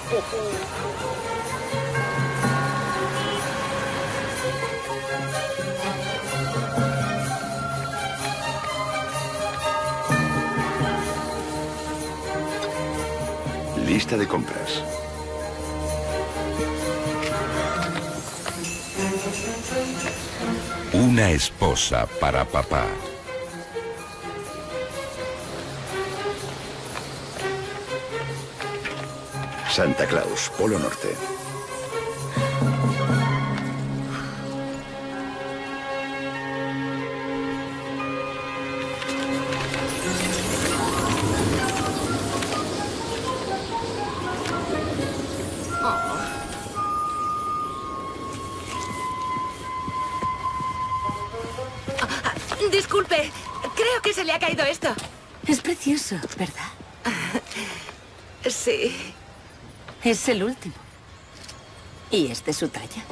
Lista de compras. Una esposa para papá. Santa Claus, Polo Norte. Disculpe, creo que se le ha caído esto. Es precioso, ¿verdad? Sí. Es el último. ¿Y es de su talla?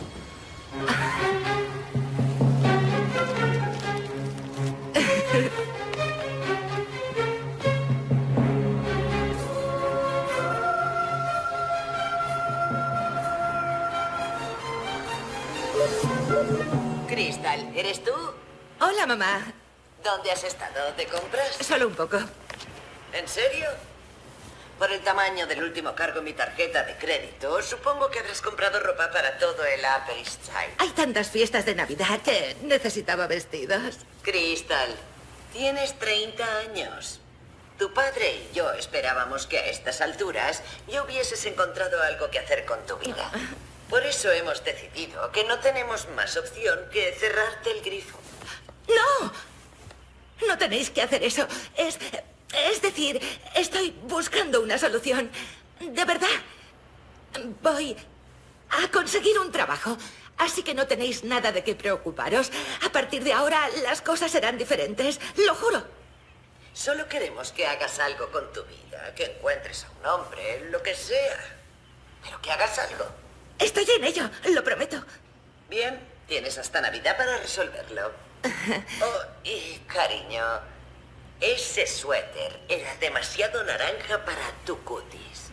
Crystal, ¿eres tú? Hola, mamá. ¿Dónde has estado? ¿De compras? Solo un poco. ¿En serio? Por el tamaño del último cargo en mi tarjeta de crédito, supongo que habrás comprado ropa para todo el Upper East Side. Hay tantas fiestas de Navidad que necesitaba vestidos. Crystal, tienes 30 años. Tu padre y yo esperábamos que a estas alturas ya hubieses encontrado algo que hacer con tu vida. Por eso hemos decidido que no tenemos más opción que cerrarte el grifo. ¡No! No tenéis que hacer eso. Es decir, estoy buscando una solución. De verdad. Voy a conseguir un trabajo. Así que no tenéis nada de qué preocuparos. A partir de ahora las cosas serán diferentes. Lo juro. Solo queremos que hagas algo con tu vida. Que encuentres a un hombre, lo que sea. Pero que hagas algo. Estoy en ello, lo prometo. Bien, tienes hasta Navidad para resolverlo. Oh, y cariño, ese suéter era demasiado naranja para tu cutis.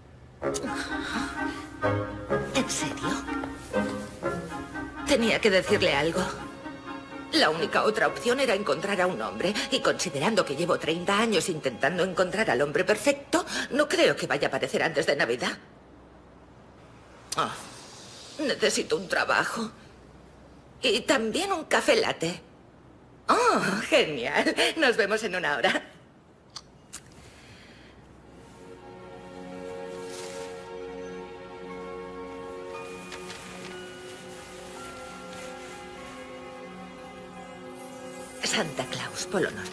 ¿En serio? Tenía que decirle algo. La única otra opción era encontrar a un hombre. Y considerando que llevo 30 años intentando encontrar al hombre perfecto, no creo que vaya a aparecer antes de Navidad. Oh, necesito un trabajo. Y también un café latte. Oh, genial. Nos vemos en una hora. Santa Claus, Polo Norte.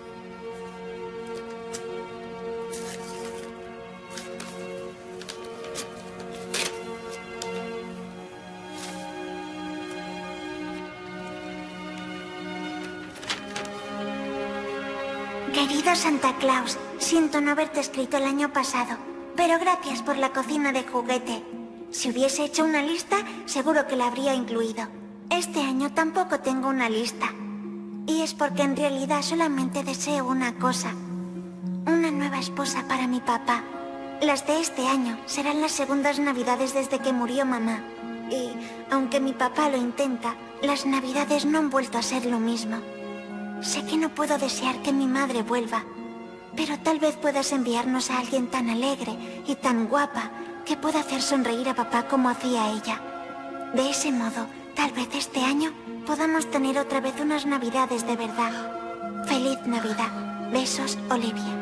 Querido Santa Claus, siento no haberte escrito el año pasado, pero gracias por la cocina de juguete. Si hubiese hecho una lista, seguro que la habría incluido. Este año tampoco tengo una lista. Y es porque en realidad solamente deseo una cosa. Una nueva esposa para mi papá. Las de este año serán las segundas Navidades desde que murió mamá. Y, aunque mi papá lo intenta, las Navidades no han vuelto a ser lo mismo. Sé que no puedo desear que mi madre vuelva, pero tal vez puedas enviarnos a alguien tan alegre y tan guapa que pueda hacer sonreír a papá como hacía ella. De ese modo, tal vez este año podamos tener otra vez unas Navidades de verdad. ¡Feliz Navidad! Besos, Olivia.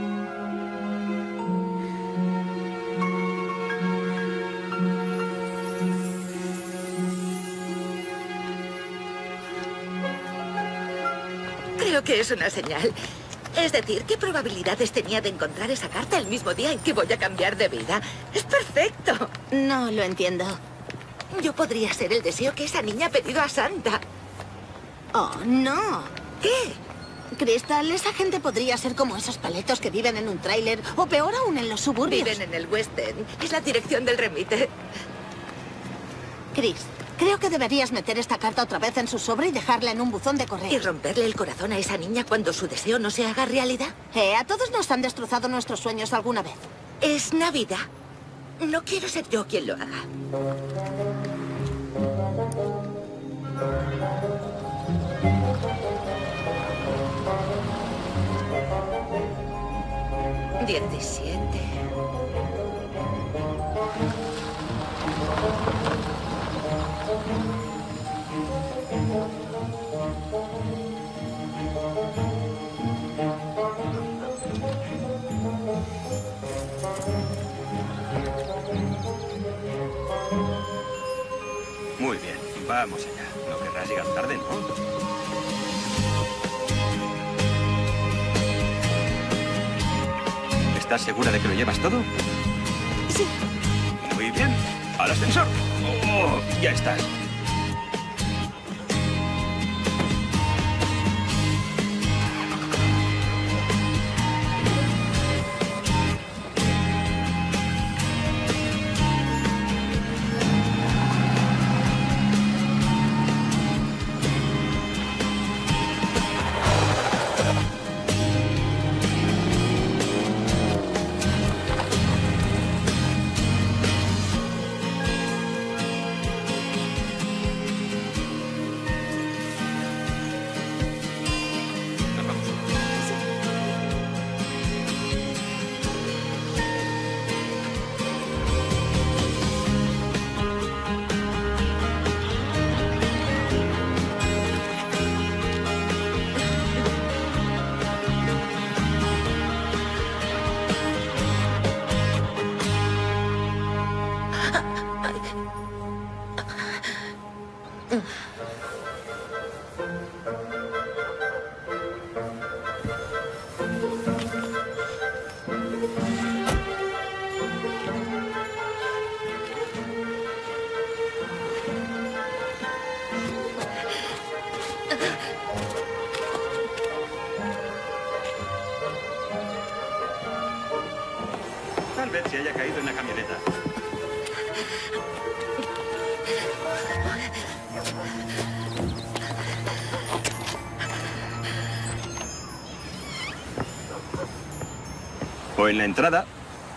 Creo que es una señal. Es decir, ¿qué probabilidades tenía de encontrar esa carta el mismo día en que voy a cambiar de vida? ¡Es perfecto! No lo entiendo. Yo podría ser el deseo que esa niña ha pedido a Santa. Oh, no. ¿Qué? Crystal, esa gente podría ser como esos paletos que viven en un tráiler, o peor aún, en los suburbios. Viven en el West End. Es la dirección del remite. Chris, creo que deberías meter esta carta otra vez en su sobre y dejarla en un buzón de correo. ¿Y romperle el corazón a esa niña cuando su deseo no se haga realidad? A todos nos han destrozado nuestros sueños alguna vez. Es Navidad. No quiero ser yo quien lo haga. $17. Muy bien, vamos allá. No querrás llegar tarde, ¿no? ¿Estás segura de que lo llevas todo? Sí. Muy bien. ¡Al ascensor! ¡Oh! Ya estás. Tal vez se haya caído en la camioneta. O en la entrada.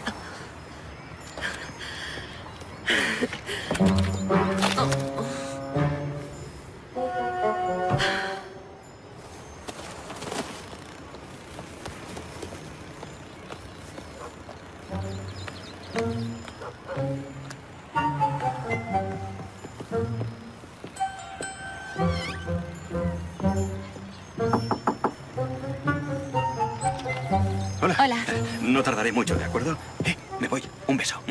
Hola. Hola. No tardaré mucho, ¿de acuerdo? Me voy. Un beso.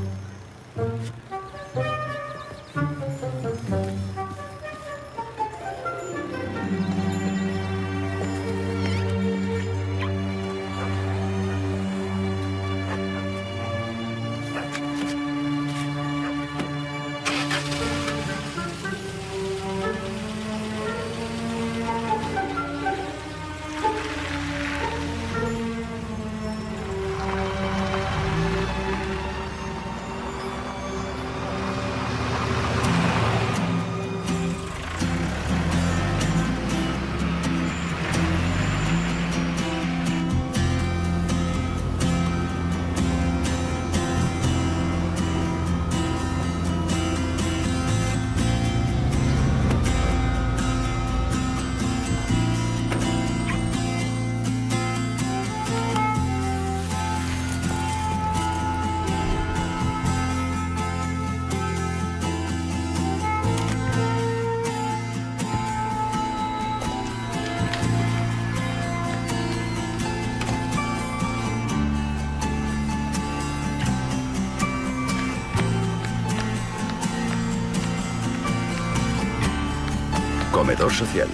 Comedor social.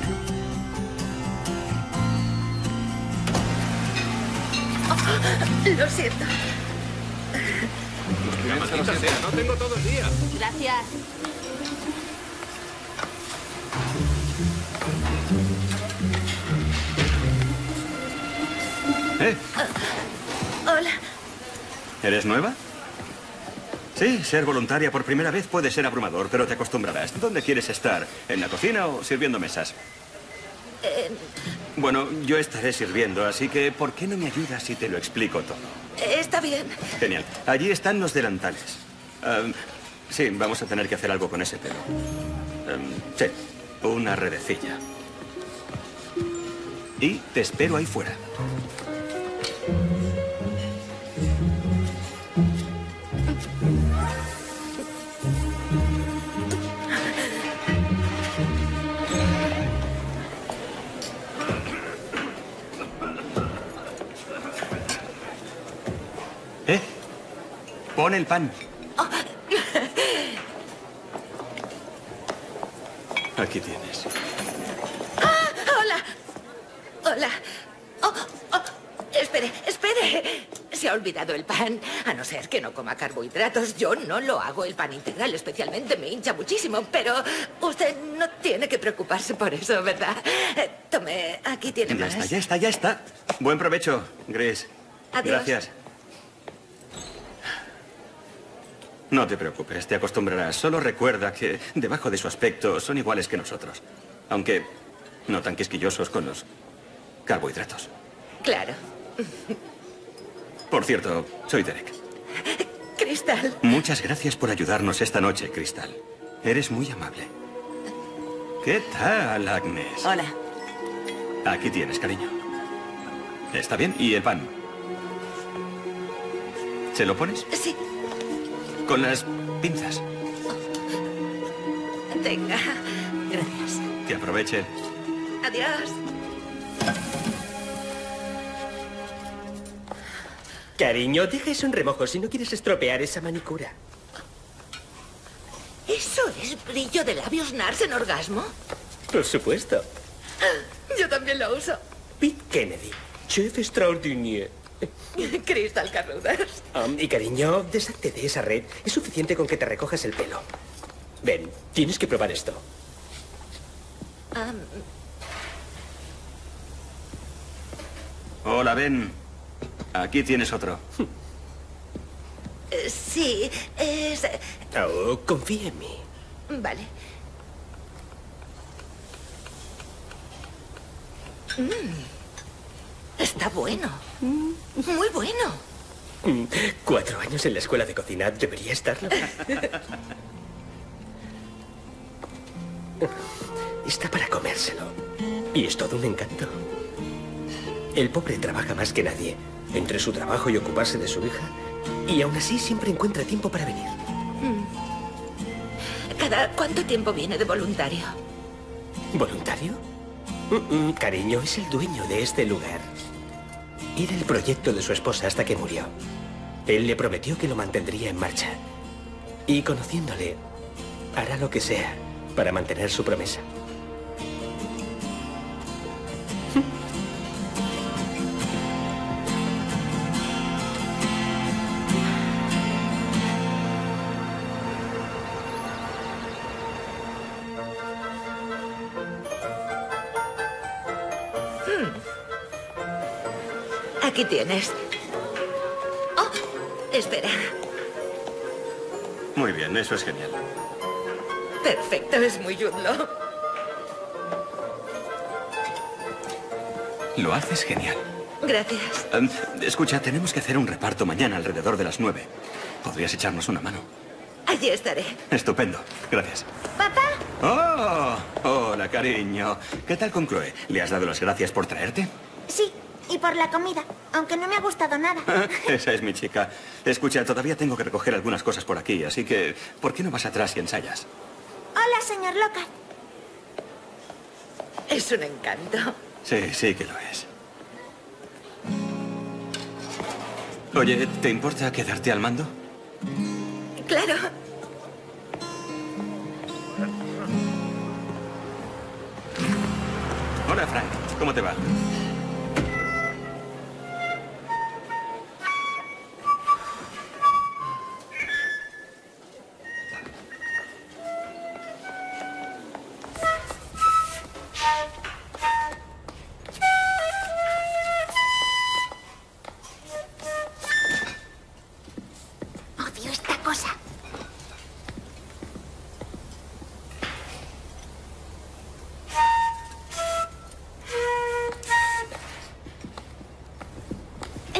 Lo siento. No tengo todo el día. Gracias. Hola. ¿Eres nueva? Sí, ser voluntaria por primera vez puede ser abrumador, pero te acostumbrarás. ¿Dónde quieres estar? ¿En la cocina o sirviendo mesas? Bueno, yo estaré sirviendo, así que ¿por qué no me ayudas si te lo explico todo? Está bien. Genial. Allí están los delantales. Sí, vamos a tener que hacer algo con ese pelo. Sí, una redecilla. Y te espero ahí fuera. Pon el pan. Aquí tienes. ¡Hola! ¡Hola! Espere. Se ha olvidado el pan. A no ser que no coma carbohidratos, yo no lo hago. El pan integral especialmente me hincha muchísimo, pero usted no tiene que preocuparse por eso, ¿verdad? Tome, aquí tiene más. Ya está. Buen provecho, Grace. Adiós. Gracias. No te preocupes, te acostumbrarás. Solo recuerda que debajo de su aspecto son iguales que nosotros. Aunque no tan quisquillosos con los carbohidratos. Claro. Por cierto, soy Derek. Crystal. Muchas gracias por ayudarnos esta noche, Crystal. Eres muy amable. ¿Qué tal, Agnes? Hola. Aquí tienes, cariño. ¿Está bien? ¿Y el pan? ¿Se lo pones? Sí. Con las pinzas. Tenga. Gracias. Que aproveche. Adiós. Cariño, deja eso en remojo si no quieres estropear esa manicura. ¿Eso es brillo de labios NARS en orgasmo? Por supuesto. Yo también lo uso. Pete Kennedy, chef extraordinaire. Crystal Carruthers. Y cariño, deshazte de esa red. Es suficiente con que te recojas el pelo. Ven, tienes que probar esto. Hola, Ben. Aquí tienes otro. Sí, es... Oh, confía en mí. Vale. Está bueno. Muy bueno. 4 años en la escuela de cocina. Debería estarlo. Está para comérselo. Y es todo un encanto. El pobre trabaja más que nadie. Entre su trabajo y ocuparse de su hija. Y aún así siempre encuentra tiempo para venir. ¿Cada cuánto tiempo viene de voluntario? ¿Voluntario? Cariño, es el dueño de este lugar. Era el proyecto de su esposa hasta que murió. Él le prometió que lo mantendría en marcha. Y conociéndole, hará lo que sea para mantener su promesa. Aquí tienes. Oh, espera. Muy bien, eso es genial. Perfecto, es muy yudlo. Lo haces genial. Gracias. Escucha, tenemos que hacer un reparto mañana alrededor de las 9. ¿Podrías echarnos una mano? Allí estaré. Estupendo. Gracias. ¿Papá? ¡Oh! Hola, cariño. ¿Qué tal con Chloe? ¿Le has dado las gracias por traerte? Sí, y por la comida, aunque no me ha gustado nada. Esa es mi chica. Escucha, todavía tengo que recoger algunas cosas por aquí, así que ¿por qué no vas atrás y ensayas? Hola, señor Lockhart. Es un encanto. Sí, sí que lo es. Oye, ¿te importa quedarte al mando? Claro. Hola, Frank. ¿Cómo te va? Odio esta cosa.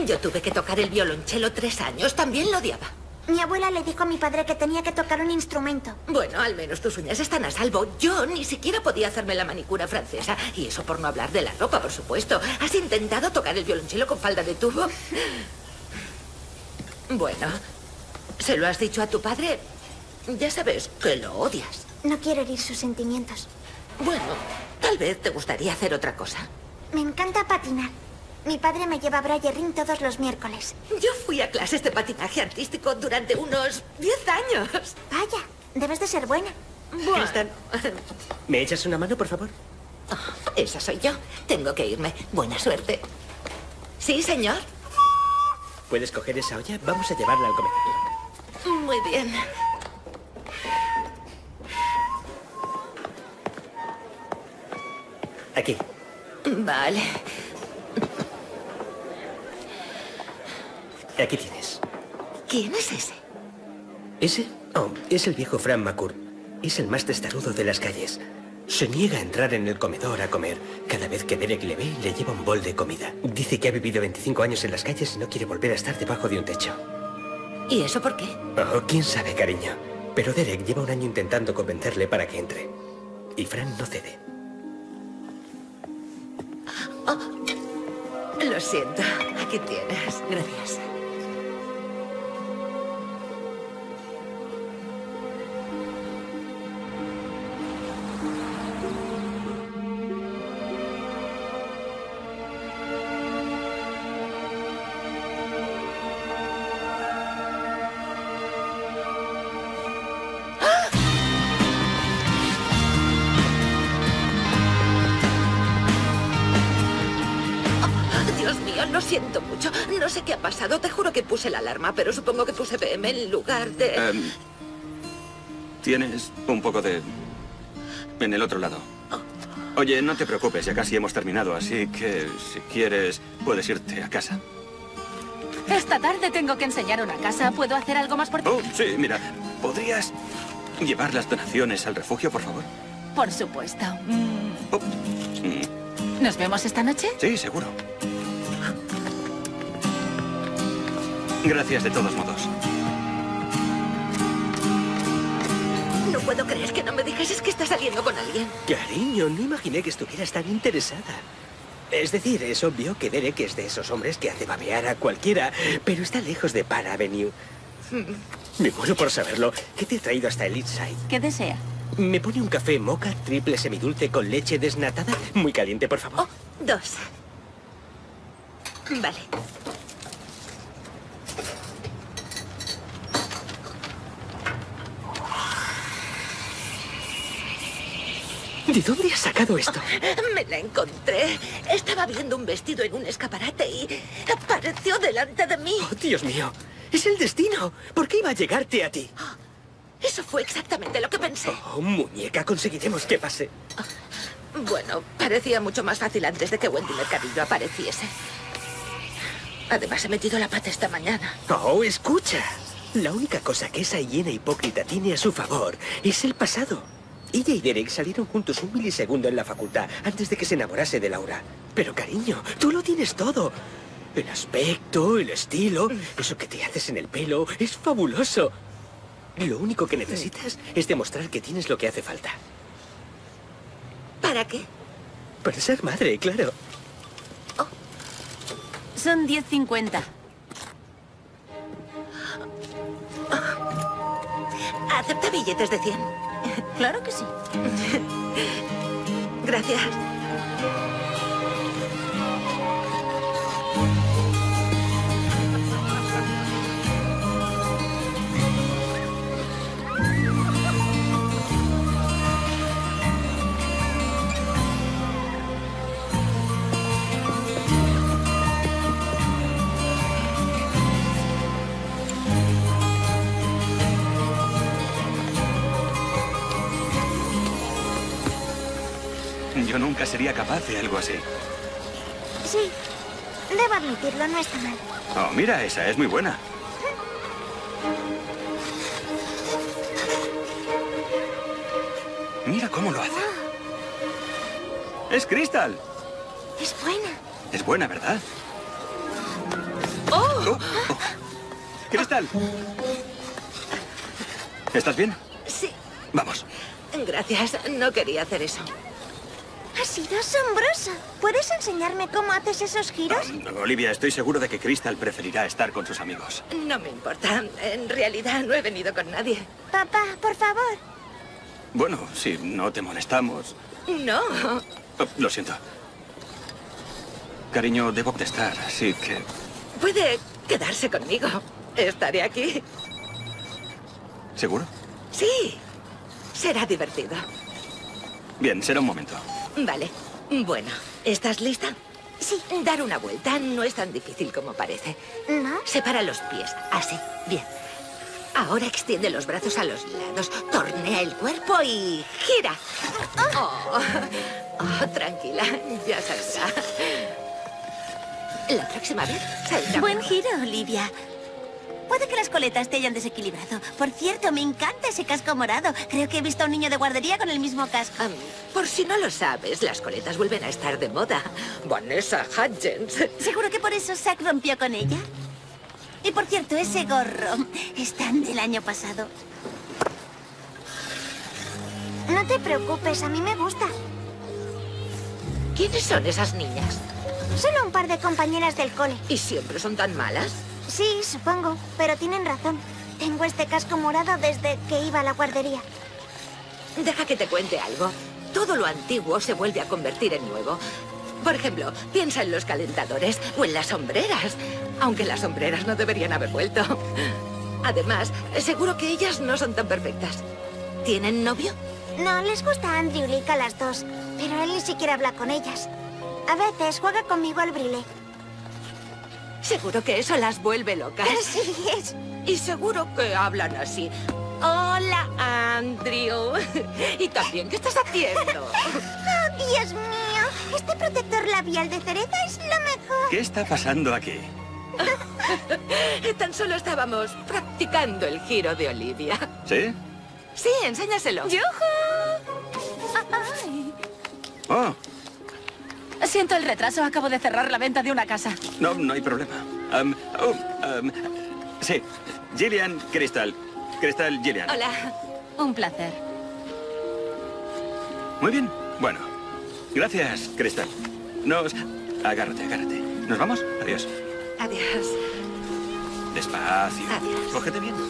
Yo tuve que tocar el violonchelo 3 años. También lo odiaba. Mi abuela le dijo a mi padre que tenía que tocar un instrumento. Bueno, al menos tus uñas están a salvo. Yo ni siquiera podía hacerme la manicura francesa. Y eso por no hablar de la ropa, por supuesto. ¿Has intentado tocar el violonchelo con falda de tubo? Bueno, ¿se lo has dicho a tu padre? Ya sabes que lo odias. No quiero herir sus sentimientos. Bueno, tal vez te gustaría hacer otra cosa. Me encanta patinar. Mi padre me lleva a Braille Ring todos los miércoles. Yo fui a clases de patinaje artístico durante unos 10 años. Vaya, debes de ser buena. Bueno. ¿Me echas una mano, por favor? Oh, esa soy yo. Tengo que irme. Buena suerte. ¿Sí, señor? ¿Puedes coger esa olla? Vamos a llevarla al comedor. Muy bien. Aquí. Vale. Aquí tienes. ¿Quién es ese? ¿Ese? Oh, es el viejo Frank McCourt. Es el más testarudo de las calles. Se niega a entrar en el comedor a comer. Cada vez que Derek le ve, le lleva un bol de comida. Dice que ha vivido 25 años en las calles y no quiere volver a estar debajo de un techo. ¿Y eso por qué? Oh, quién sabe, cariño. Pero Derek lleva un año intentando convencerle para que entre. Y Frank no cede. Oh, lo siento. Aquí tienes. Gracias. Lo siento mucho. No sé qué ha pasado. Te juro que puse la alarma, pero supongo que puse PM en lugar de... Tienes un poco de... en el otro lado. Oye, no te preocupes, ya casi hemos terminado, así que si quieres, puedes irte a casa. Esta tarde tengo que enseñar una casa. ¿Puedo hacer algo más por ti? Oh, sí, mira, ¿podrías llevar las donaciones al refugio, por favor? Por supuesto. Oh. ¿Nos vemos esta noche? Sí, seguro. Gracias de todos modos. No puedo creer que no me dijeses que estás saliendo con alguien. Cariño, no imaginé que estuvieras tan interesada. Es decir, es obvio que Derek es de esos hombres que hace babear a cualquiera, pero está lejos de Park Avenue. Me muero por saberlo. ¿Qué te he traído hasta el East Side? ¿Qué desea? ¿Me pone un café mocha triple semidulce con leche desnatada? Muy caliente, por favor. Oh, 2. Vale. ¿De dónde has sacado esto? Me la encontré. Estaba viendo un vestido en un escaparate y apareció delante de mí. ¡Oh, Dios mío! ¡Es el destino! ¿Por qué iba a llegarte a ti? Eso fue exactamente lo que pensé. Oh, muñeca, conseguiremos que pase. Bueno, parecía mucho más fácil antes de que Wendy Mercadillo apareciese. Además, he metido la pata esta mañana. Oh, escucha. La única cosa que esa hiena hipócrita tiene a su favor es el pasado. Ella y Derek salieron juntos un milisegundo en la facultad antes de que se enamorase de Laura. Pero, cariño, tú lo tienes todo. El aspecto, el estilo, eso que te haces en el pelo, es fabuloso. Lo único que necesitas es demostrar que tienes lo que hace falta. ¿Para qué? Para ser madre, claro. Oh. Son 10.50. ¿Acepta billetes de 100? Claro que sí. Gracias. Yo nunca sería capaz de algo así. Sí, debo admitirlo, no está mal. Oh, mira, esa es muy buena. Mira cómo lo hace. Es Crystal. Es buena. Es buena, ¿verdad? Cristal. ¿Estás bien? Sí. Vamos. Gracias. No quería hacer eso. Ha sido asombroso. ¿Puedes enseñarme cómo haces esos giros? Olivia, estoy seguro de que Crystal preferirá estar con sus amigos. No me importa. En realidad no he venido con nadie. Papá, por favor. Bueno, si no te molestamos. No. Lo siento. Cariño, debo protestar, así que... Puede quedarse conmigo. Estaré aquí. ¿Seguro? Sí. Será divertido. Bien, será un momento. Vale. Bueno, ¿estás lista? Sí. Dar una vuelta no es tan difícil como parece. ¿No? Separa los pies. Así. Bien. Ahora extiende los brazos a los lados. Tornea el cuerpo y gira. Tranquila. Ya saldrá. La próxima vez saldrá. Buen giro, Olivia. Puede que las coletas te hayan desequilibrado. Por cierto, me encanta ese casco morado. Creo que he visto a un niño de guardería con el mismo casco. Por si no lo sabes, las coletas vuelven a estar de moda. Vanessa Hudgens. ¿Seguro que por eso Zack rompió con ella? Y por cierto, ese gorro es tan del año pasado. No te preocupes, a mí me gusta. ¿Quiénes son esas niñas? Solo un par de compañeras del cole. ¿Y siempre son tan malas? Sí, supongo, pero tienen razón. Tengo este casco morado desde que iba a la guardería. Deja que te cuente algo. Todo lo antiguo se vuelve a convertir en nuevo. Por ejemplo, piensa en los calentadores o en las sombreras. Aunque las sombreras no deberían haber vuelto. Además, seguro que ellas no son tan perfectas. ¿Tienen novio? No, les gusta Andrew y Lick a las dos, pero él ni siquiera habla con ellas. A veces juega conmigo al brilé. Seguro que eso las vuelve locas. Así es. Y seguro que hablan así. Hola, Andrew. ¿Y también qué estás haciendo? ¡Oh, Dios mío! Este protector labial de cereza es lo mejor. ¿Qué está pasando aquí? Tan solo estábamos practicando el giro de Olivia. ¿Sí? Sí, enséñaselo. Oh, Siento el retraso. Acabo de cerrar la venta de una casa. no hay problema. Sí, Gillian, Crystal. Crystal, Gillian. Hola. Un placer. Muy bien. Bueno, gracias, Crystal. Agárrate. ¿Nos vamos? Adiós. Adiós. Despacio. Adiós. Cógete bien.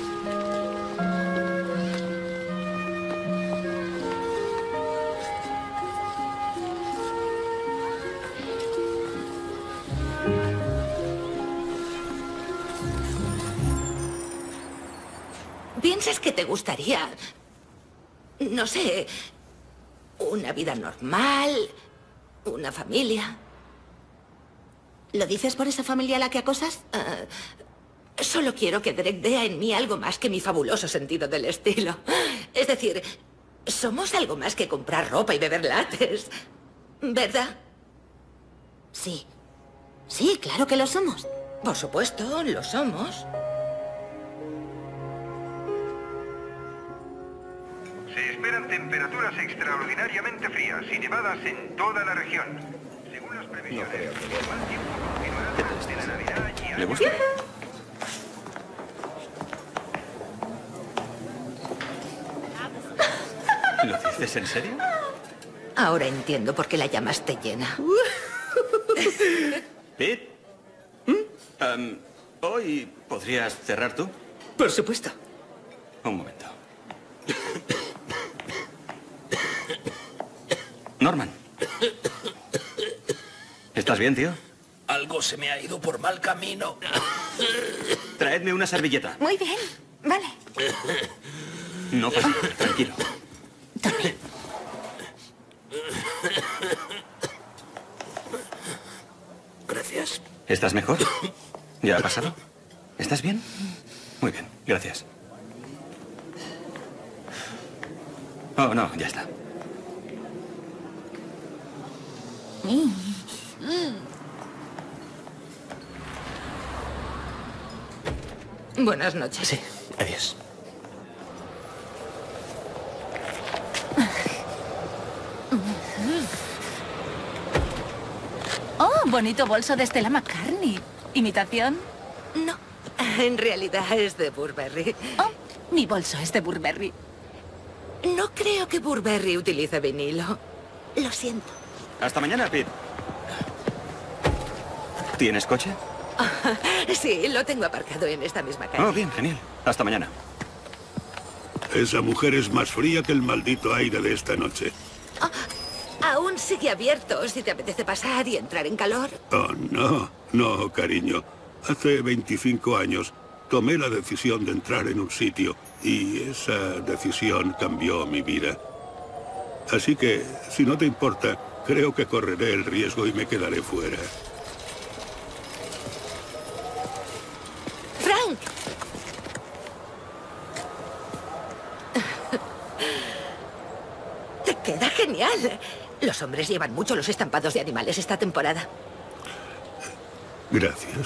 ¿Piensas que te gustaría, no sé, una vida normal, una familia? ¿Lo dices por esa familia a la que acosas? Solo quiero que Derek vea en mí algo más que mi fabuloso sentido del estilo. Es decir, somos algo más que comprar ropa y beber lattes, ¿verdad? Sí. Sí, claro que lo somos. Por supuesto, lo somos. Se esperan temperaturas extraordinariamente frías y nevadas en toda la región. Según las previsiones, el mal tiempo continuará durante la Navidad y ¿Le gusta? ¿Lo dices en serio? Ahora entiendo por qué la llamaste llena. Pete, ¿hoy podrías cerrar tú? Por supuesto. Un momento. Norman. ¿Estás bien, tío? Algo se me ha ido por mal camino. Traedme una servilleta. Muy bien, vale. No pasa nada, tranquilo. Gracias. ¿Estás mejor? ¿Ya ha pasado? ¿Estás bien? Muy bien, gracias. Oh, no, ya está. Buenas noches. Sí, adiós. Oh, bonito bolso de Stella McCartney. ¿Imitación? No, en realidad es de Burberry. Oh, mi bolso es de Burberry. No creo que Burberry utilice vinilo. Lo siento. Hasta mañana, Pete. ¿Tienes coche? Sí, lo tengo aparcado en esta misma calle. Oh, bien, genial. Hasta mañana. Esa mujer es más fría que el maldito aire de esta noche. Aún sigue abierto si te apetece pasar y entrar en calor. Oh, no. No, cariño. Hace 25 años tomé la decisión de entrar en un sitio y esa decisión cambió mi vida. Así que, si no te importa, creo que correré el riesgo y me quedaré fuera. ¡Frank! Te queda genial. Los hombres llevan mucho los estampados de animales esta temporada. Gracias.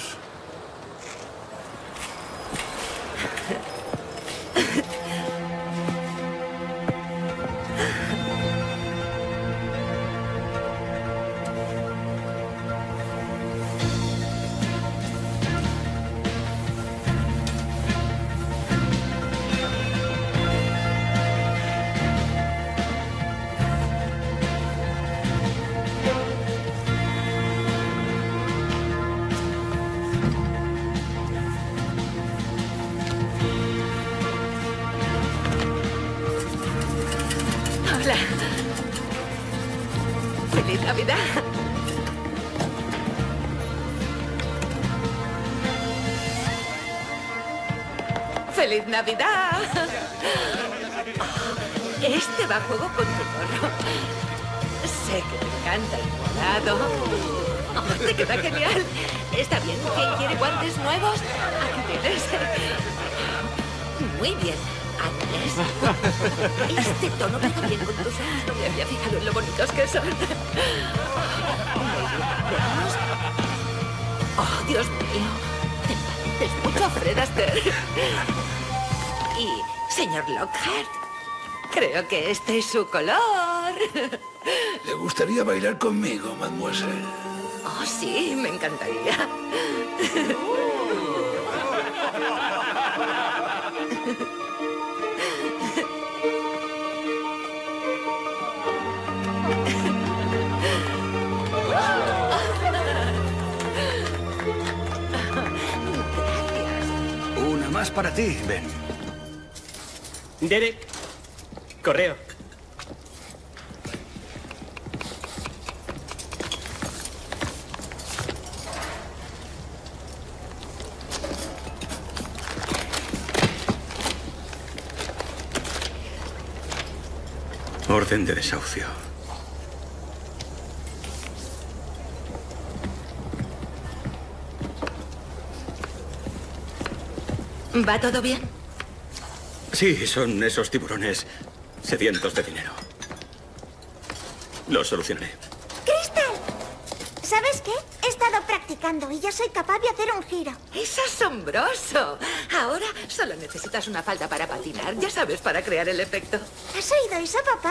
Hola. ¡Feliz Navidad! ¡Feliz Navidad! Este va a juego con tu gorro. Sé que te encanta el morado. Oh, te queda genial. Está bien. ¿Quién quiere guantes nuevos? Aquí tienes. Muy bien. Andrés. Este tono pega bien con tus ojos. No me había fijado en lo bonitos que son. Veamos. Oh, Dios mío. Te pareces mucho a Fred Astaire. Y, señor Lockhart, creo que este es su color. ¿Le gustaría bailar conmigo, mademoiselle? Oh, sí, me encantaría. Una más para ti, ven. Derek, correo. Orden de desahucio. ¿Va todo bien? Sí, son esos tiburones sedientos de dinero. Lo solucionaré. ¡Crystal! ¿Sabes qué? He estado practicando y ya soy capaz de hacer un giro. ¡Es asombroso! Ahora solo necesitas una falda para patinar. Ya sabes, para crear el efecto. ¿Has oído eso, papá?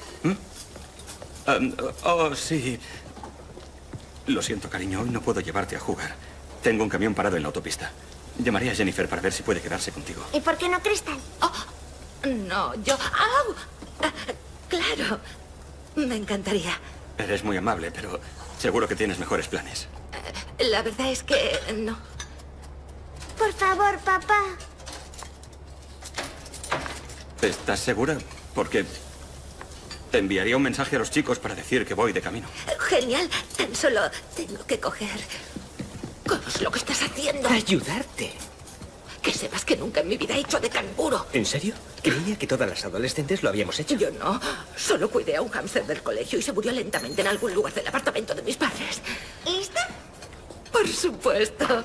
Oh, sí. Lo siento, cariño. Hoy no puedo llevarte a jugar. Tengo un camión parado en la autopista. Llamaré a Jennifer para ver si puede quedarse contigo. ¿Y por qué no Crystal? Oh, no, yo... ¡Au! Claro. Me encantaría. Eres muy amable, pero seguro que tienes mejores planes. La verdad es que no. Por favor, papá. ¿Estás segura? Porque te enviaría un mensaje a los chicos para decir que voy de camino. Genial. Tan solo tengo que coger... ¿Cómo es lo que estás haciendo? Ayudarte. Que sepas que nunca en mi vida he hecho de canguro. ¿En serio? Creía que todas las adolescentes lo habíamos hecho. Yo no. Solo cuidé a un hámster del colegio y se murió lentamente en algún lugar del apartamento de mis padres. ¿Lista? Por supuesto.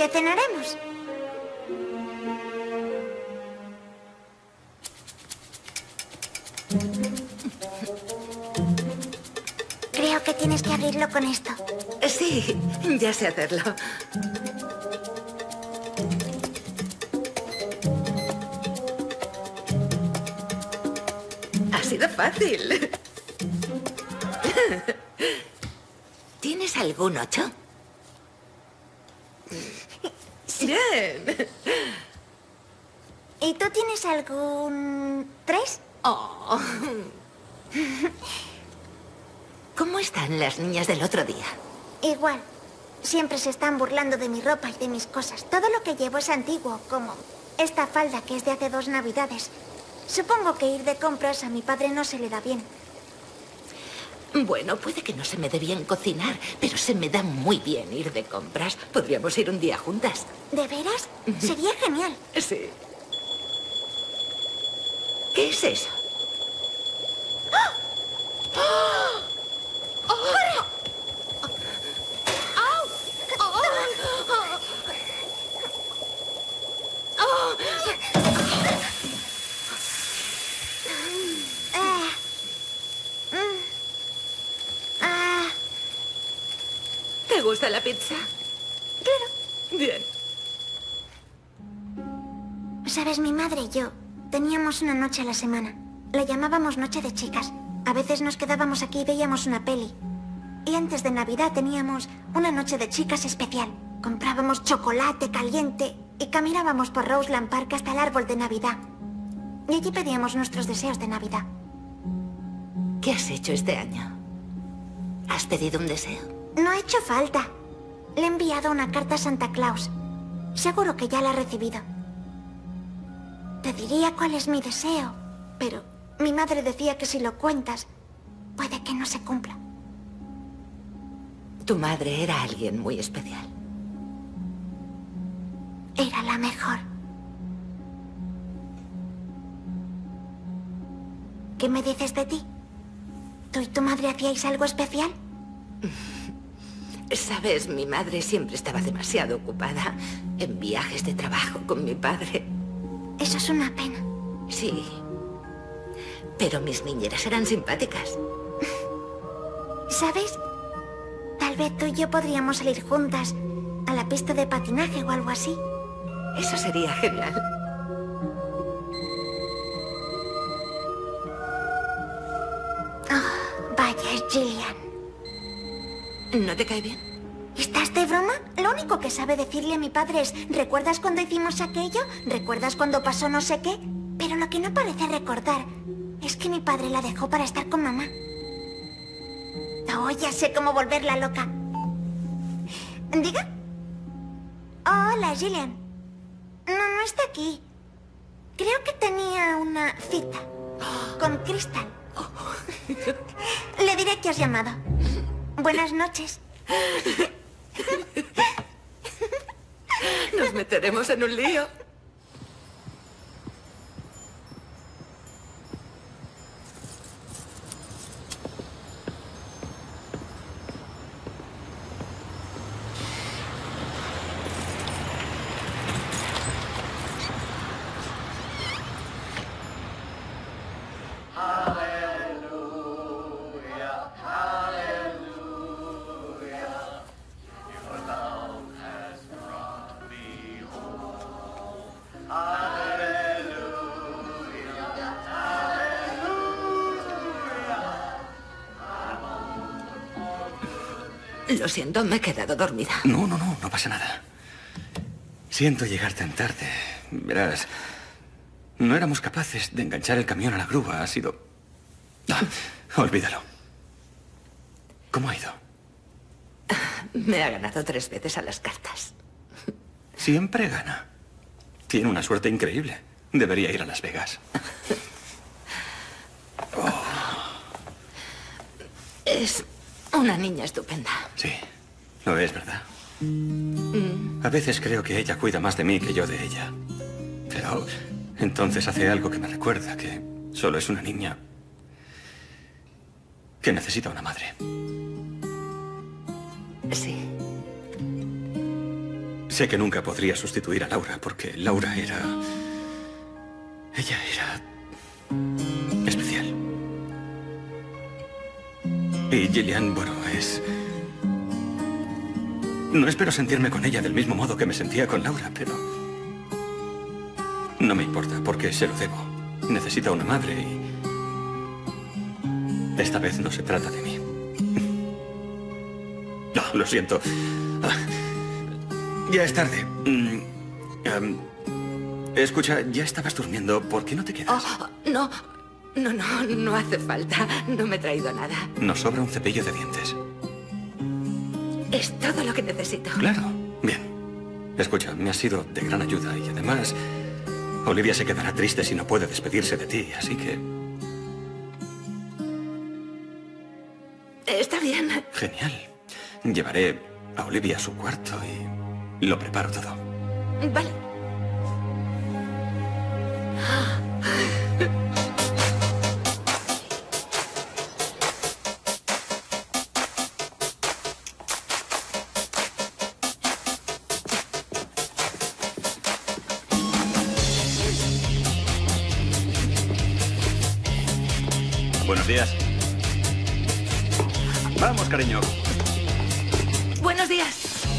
¿Qué cenaremos? Creo que tienes que abrirlo con esto. Sí, ya sé hacerlo. Ha sido fácil. ¿Tienes algún 8? Sí. Bien. ¿Y tú tienes algún 3? Oh. ¿Cómo están las niñas del otro día? Igual. Siempre se están burlando de mi ropa y de mis cosas. Todo lo que llevo es antiguo, como esta falda que es de hace 2 navidades. Supongo que ir de compras a mi padre no se le da bien. Bueno, puede que no se me dé bien cocinar, pero se me da muy bien ir de compras. Podríamos ir un día juntas. ¿De veras? Sería genial. Sí. ¿Qué es eso? ¿Te gusta la pizza? Claro. Bien. Sabes, mi madre y yo teníamos una noche a la semana. La llamábamos Noche de Chicas. A veces nos quedábamos aquí y veíamos una peli. Y antes de Navidad teníamos una noche de chicas especial. Comprábamos chocolate caliente y caminábamos por Roseland Park hasta el árbol de Navidad. Y allí pedíamos nuestros deseos de Navidad. ¿Qué has hecho este año? ¿Has pedido un deseo? No ha hecho falta. Le he enviado una carta a Santa Claus. Seguro que ya la ha recibido. Te diría cuál es mi deseo, pero mi madre decía que si lo cuentas, puede que no se cumpla. Tu madre era alguien muy especial. Era la mejor. ¿Qué me dices de ti? ¿Tú y tu madre hacíais algo especial? Sabes, mi madre siempre estaba demasiado ocupada en viajes de trabajo con mi padre. Eso es una pena. Sí. Pero mis niñeras eran simpáticas. ¿Sabes? Tal vez tú y yo podríamos salir juntas a la pista de patinaje o algo así. Eso sería genial. Oh, vaya, es Gillian. ¿No te cae bien? ¿Estás de broma? Lo único que sabe decirle a mi padre es ¿recuerdas cuando hicimos aquello? ¿Recuerdas cuando pasó no sé qué? Pero lo que no parece recordar es que mi padre la dejó para estar con mamá. Oh, ya sé cómo volverla loca. ¿Diga? Hola, Gillian. No está aquí. Creo que tenía una cita con Crystal. Le diré que has llamado. Buenas noches. Nos meteremos en un lío. Lo siento, me he quedado dormida. No pasa nada. Siento llegar tan tarde. Verás, no éramos capaces de enganchar el camión a la grúa. Ha sido... olvídalo. ¿Cómo ha ido? Me ha ganado 3 veces a las cartas. Siempre gana. Tiene una suerte increíble. Debería ir a Las Vegas. Es una niña estupenda. Sí, lo es, ¿verdad? A veces creo que ella cuida más de mí que yo de ella. Pero entonces hace algo que me recuerda que solo es una niña que necesita una madre. Sí. Sé que nunca podría sustituir a Laura, porque Laura era... Ella era... especial. Y Gillian, bueno, es... No espero sentirme con ella del mismo modo que me sentía con Laura, pero... No me importa, porque se lo debo. Necesita una madre y... Esta vez no se trata de mí. No, lo siento. Ya es tarde. Escucha, ya estabas durmiendo. ¿Por qué no te quedas? Oh, no hace falta. No me he traído nada. Nos sobra un cepillo de dientes. Es todo lo que necesito. Claro. Bien. Escucha, me has sido de gran ayuda y además... Olivia se quedará triste si no puede despedirse de ti, así que... Está bien. Genial. Llevaré a Olivia a su cuarto y lo preparo todo. Vale. Buenos días. Vamos, cariño. Buenos días.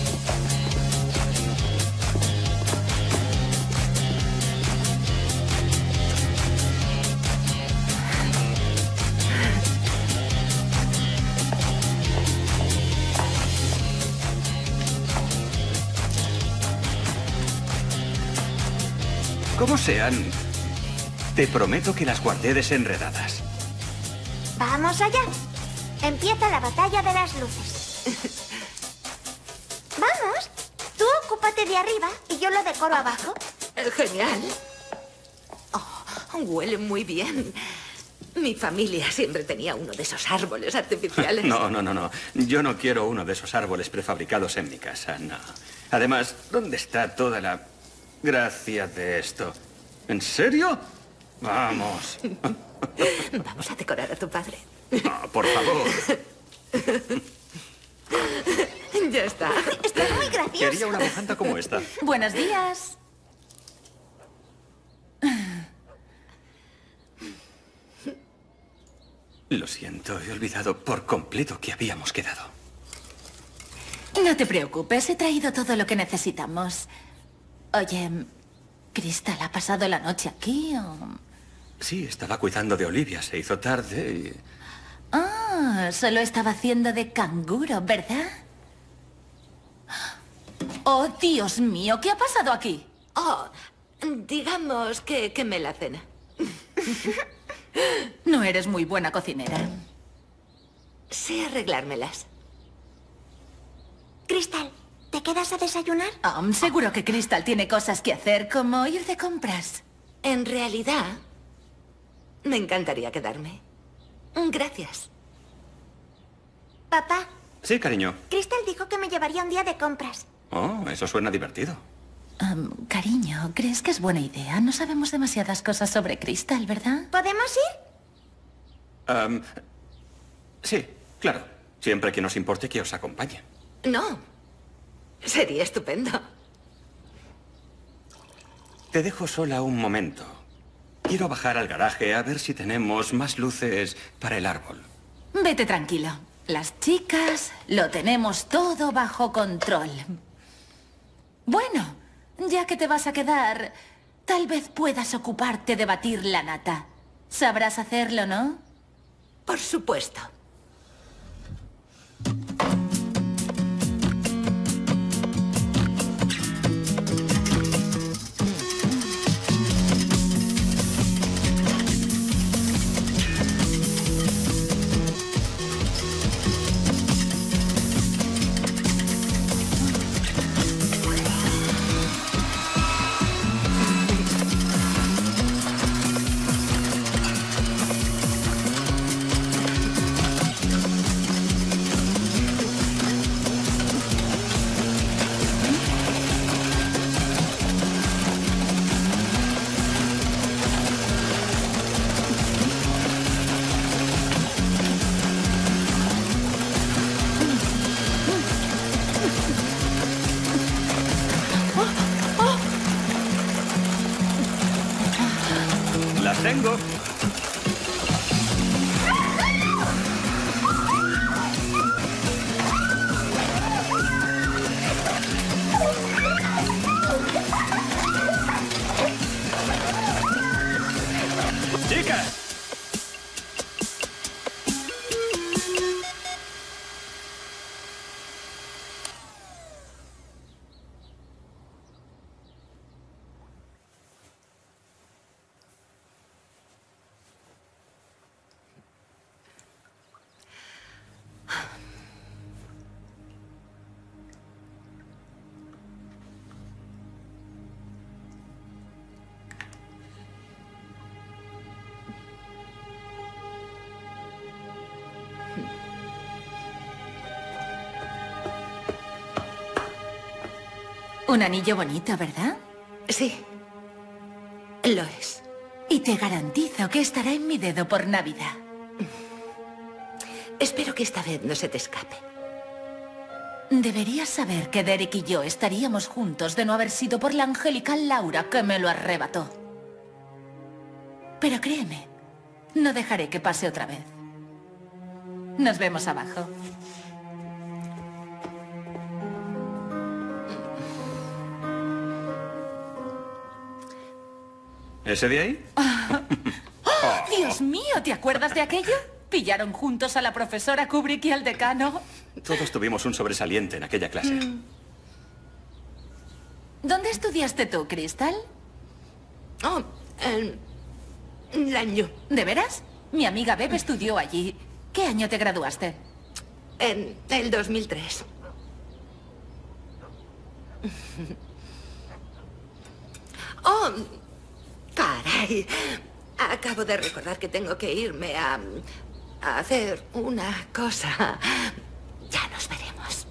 Como sean, te prometo que las guardé desenredadas. Vamos allá. Empieza la batalla de las luces. Vamos. Tú ocúpate de arriba y yo lo decoro abajo. Genial. Oh, huele muy bien. Mi familia siempre tenía uno de esos árboles artificiales. No. Yo no quiero uno de esos árboles prefabricados en mi casa, no. Además, ¿dónde está toda la gracia de esto? ¿En serio? Vamos. Vamos a decorar a tu padre. No, por favor. Ya está. Estás muy gracioso. Quería una bufanda como esta. Buenos días. Lo siento, he olvidado por completo que habíamos quedado. No te preocupes, he traído todo lo que necesitamos. Oye, ¿Crystal ha pasado la noche aquí o...? Sí, estaba cuidando de Olivia. Se hizo tarde y... Ah, solo estaba haciendo de canguro, ¿verdad? Oh, Dios mío, ¿qué ha pasado aquí? Oh, digamos que me la cena. No eres muy buena cocinera. Sé arreglármelas. Crystal, ¿te quedas a desayunar? Seguro que Crystal tiene cosas que hacer, como ir de compras. En realidad, me encantaría quedarme. Gracias. Papá, Sí, cariño. Crystal dijo que me llevaría un día de compras. Oh, eso suena divertido. Cariño, ¿crees que es buena idea? No sabemos demasiadas cosas sobre Crystal, ¿verdad? ¿Podemos ir? Sí, claro. Siempre que nos importe que os acompañe. No. Sería estupendo. Te dejo sola un momento. Quiero bajar al garaje a ver si tenemos más luces para el árbol. Vete tranquilo. Las chicas lo tenemos todo bajo control. Bueno, ya que te vas a quedar, tal vez puedas ocuparte de batir la nata. Sabrás hacerlo, ¿no? Por supuesto. Las tengo. ¡Chicas! Un anillo bonito, ¿verdad? Sí, lo es. Y te garantizo que estará en mi dedo por Navidad. Espero que esta vez no se te escape. Deberías saber que Derek y yo estaríamos juntos de no haber sido por la angelical Laura que me lo arrebató. Pero créeme, no dejaré que pase otra vez. Nos vemos abajo. ¿Ese de ahí? Dios mío, ¿te acuerdas de aquello? ¿Pillaron juntos a la profesora Kubrick y al decano? Todos tuvimos un sobresaliente en aquella clase. ¿Dónde estudiaste tú, Crystal? Oh, Lanyu. ¿De veras? Mi amiga Beb estudió allí. ¿Qué año te graduaste? En el 2003. Oh, caray. Acabo de recordar que tengo que irme a hacer una cosa. Ya nos veremos.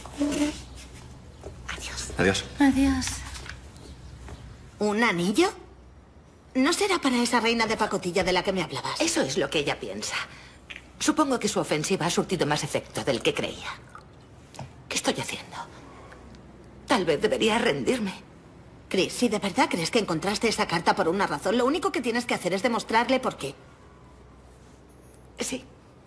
Adiós. Adiós. Adiós. ¿Un anillo? ¿No será para esa reina de pacotilla de la que me hablabas? Eso es lo que ella piensa. Supongo que su ofensiva ha surtido más efecto del que creía. ¿Qué estoy haciendo? Tal vez debería rendirme. Chris, si de verdad crees que encontraste esa carta por una razón, lo único que tienes que hacer es demostrarle por qué. Sí.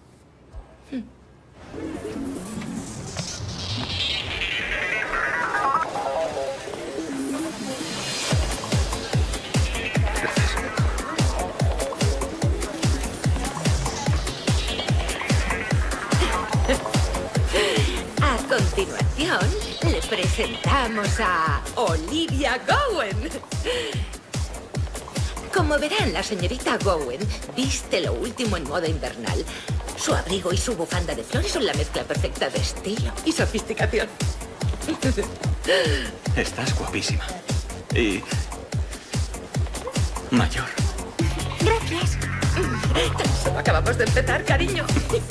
A continuación, le presentamos a Olivia Gowen. Como verán, la señorita Gowen viste lo último en moda invernal. Su abrigo y su bufanda de flores son la mezcla perfecta de estilo y sofisticación. Estás guapísima. Y... mayor. Gracias. Solo acabamos de empezar, cariño.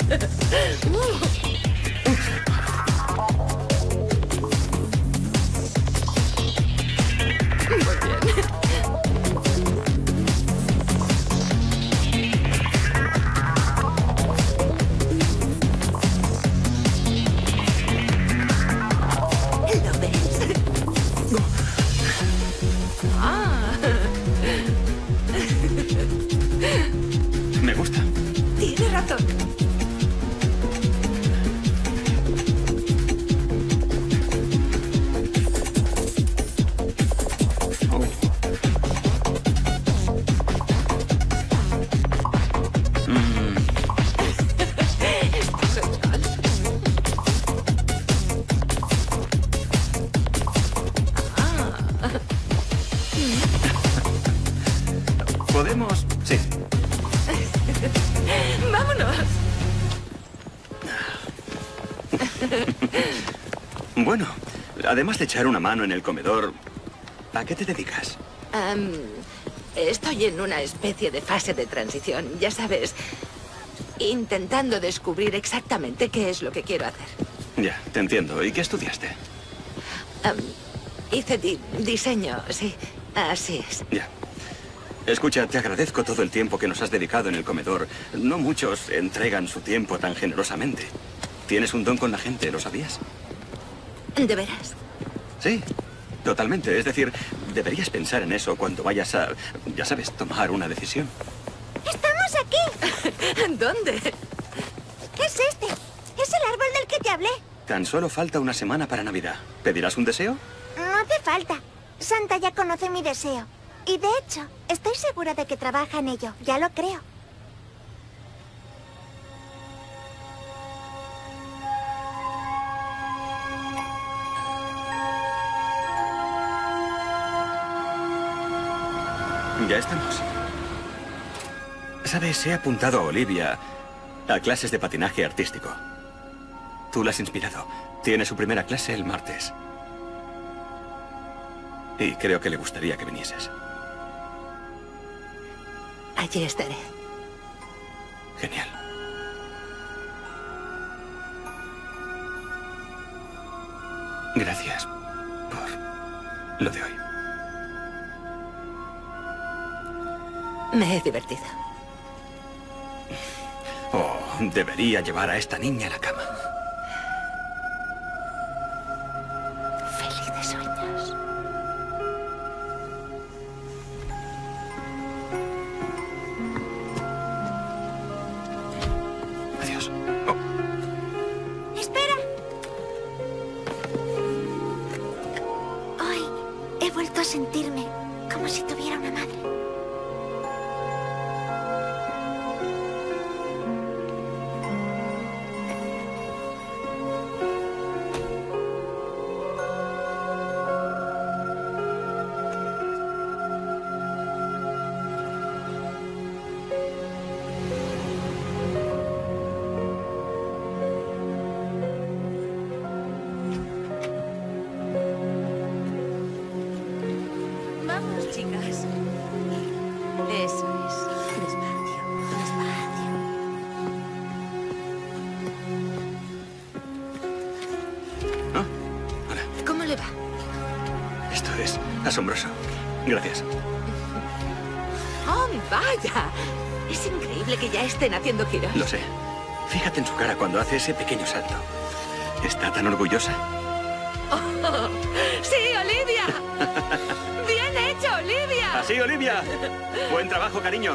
Muy bien. ¿Lo ves? Me gusta. Tiene razón. ¿Podemos? Sí. ¡Vámonos! Bueno, además de echar una mano en el comedor, ¿a qué te dedicas? Estoy en una especie de fase de transición, ya sabes, intentando descubrir exactamente qué es lo que quiero hacer. Ya, te entiendo. ¿Y qué estudiaste? Hice diseño, sí, así es. Ya. Escucha, te agradezco todo el tiempo que nos has dedicado en el comedor. No muchos entregan su tiempo tan generosamente. Tienes un don con la gente, ¿lo sabías? ¿De veras? Sí, totalmente. Es decir, deberías pensar en eso cuando vayas a, ya sabes, tomar una decisión. ¡Estamos aquí! ¿Dónde? Es este. Es el árbol del que te hablé. Tan solo falta una semana para Navidad. ¿Pedirás un deseo? No hace falta. Santa ya conoce mi deseo. Y de hecho, estoy segura de que trabaja en ello. Ya lo creo. Ya estamos. Sabes, he apuntado a Olivia a clases de patinaje artístico. Tú la has inspirado. Tiene su primera clase el martes. Y creo que le gustaría que vinieses. Allí estaré. Genial. Gracias por lo de hoy. Me he divertido. Oh, debería llevar a esta niña a la cama. Felices sueños. Adiós. ¡Espera! Hoy he vuelto a sentirme como si tuviera una madre. Vamos, chicas. Eso es. Despacio, despacio. ¿Cómo le va? Esto es asombroso. Gracias. ¡Oh, vaya! Es increíble que ya estén haciendo giros. Lo sé. Fíjate en su cara cuando hace ese pequeño salto. ¿Está tan orgullosa? Oh, ¡sí, Olivia! ¡Bien hecho, Olivia! ¡Así, Olivia! Buen trabajo, cariño.